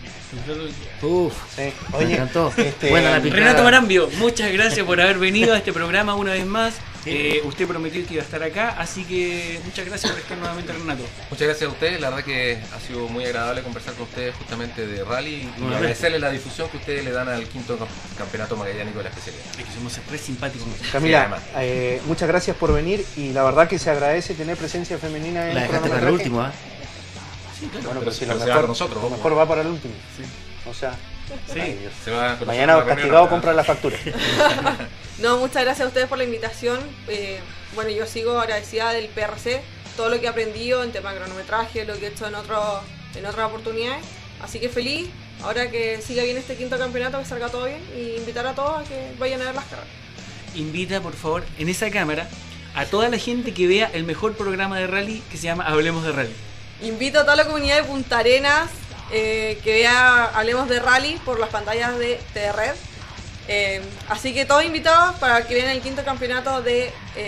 [SPEAKER 2] Uf,
[SPEAKER 1] Sí.
[SPEAKER 2] me
[SPEAKER 1] Oye,
[SPEAKER 2] encantó. Buena la picada.
[SPEAKER 3] Renato Marambio, muchas gracias por haber venido a este programa una vez más. Usted prometió que iba a estar acá, así que muchas gracias por estar nuevamente, Renato.
[SPEAKER 5] Muchas gracias a ustedes, la verdad que ha sido muy agradable conversar con ustedes justamente de rally y agradecerles la difusión que ustedes le dan al quinto campeonato magallánico de la especialidad.
[SPEAKER 3] Es que somos re simpáticos.
[SPEAKER 1] Camila, muchas gracias por venir y la verdad que se agradece tener presencia femenina en
[SPEAKER 2] La
[SPEAKER 1] el
[SPEAKER 2] dejaste para el último, ¿ah?
[SPEAKER 3] Sí, claro.
[SPEAKER 1] Bueno,
[SPEAKER 5] Pero
[SPEAKER 1] pero si
[SPEAKER 5] se
[SPEAKER 1] lo
[SPEAKER 5] va
[SPEAKER 1] mejor,
[SPEAKER 5] con nosotros,
[SPEAKER 1] lo
[SPEAKER 5] vamos.
[SPEAKER 1] mejor va para el último.
[SPEAKER 3] Sí.
[SPEAKER 1] O sea,
[SPEAKER 3] Sí.
[SPEAKER 1] maravilloso.
[SPEAKER 5] Se va con
[SPEAKER 1] Mañana
[SPEAKER 5] nosotros a la
[SPEAKER 1] castigado
[SPEAKER 5] reunión,
[SPEAKER 1] comprar la factura.
[SPEAKER 4] No, muchas gracias a ustedes por la invitación. Bueno, yo sigo agradecida del PRC, todo lo que he aprendido en tema de cronometraje, lo que he hecho en otras oportunidades. Así que feliz, ahora que siga bien este quinto campeonato, que salga todo bien, y invitar a todos a que vayan a ver las carreras.
[SPEAKER 3] Invita, por favor, en esa cámara a toda la gente que vea el mejor programa de rally que se llama Hablemos de Rally.
[SPEAKER 4] Invito a toda la comunidad de Punta Arenas que vea Hablemos de Rally por las pantallas de TDRed. Así que todos invitados para que vean el quinto campeonato de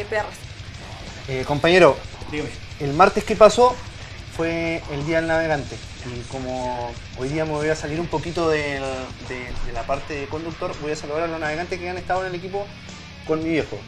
[SPEAKER 4] PRC.
[SPEAKER 1] Compañero,
[SPEAKER 3] Dígame.
[SPEAKER 1] el martes que pasó fue el Día del Navegante y como hoy día me voy a salir un poquito de la parte de conductor, voy a saludar a los navegantes que han estado en el equipo con mi viejo.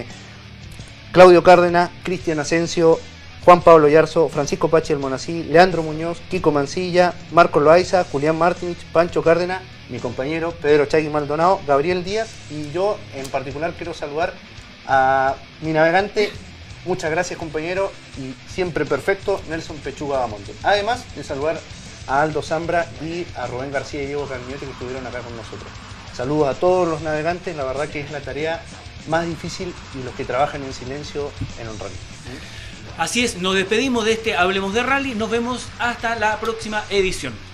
[SPEAKER 1] Claudio Cárdenas, Cristian Asensio, Juan Pablo Yarzo, Francisco Pachi del Monací, Leandro Muñoz, Kiko Mancilla, Marco Loaiza, Julián Martínez, Pancho Cárdenas, mi compañero Pedro Chagui Maldonado, Gabriel Díaz y yo en particular quiero saludar a mi navegante. Muchas gracias, compañero, y siempre perfecto, Nelson Pechuga Bamonte. Además de saludar a Aldo Zambra y a Rubén García y Diego Carmiotti que estuvieron acá con nosotros. Saludos a todos los navegantes, la verdad que es la tarea más difícil y los que trabajan en silencio en un rally.
[SPEAKER 3] Así es, nos despedimos de este Hablemos de Rally. Nos vemos hasta la próxima edición.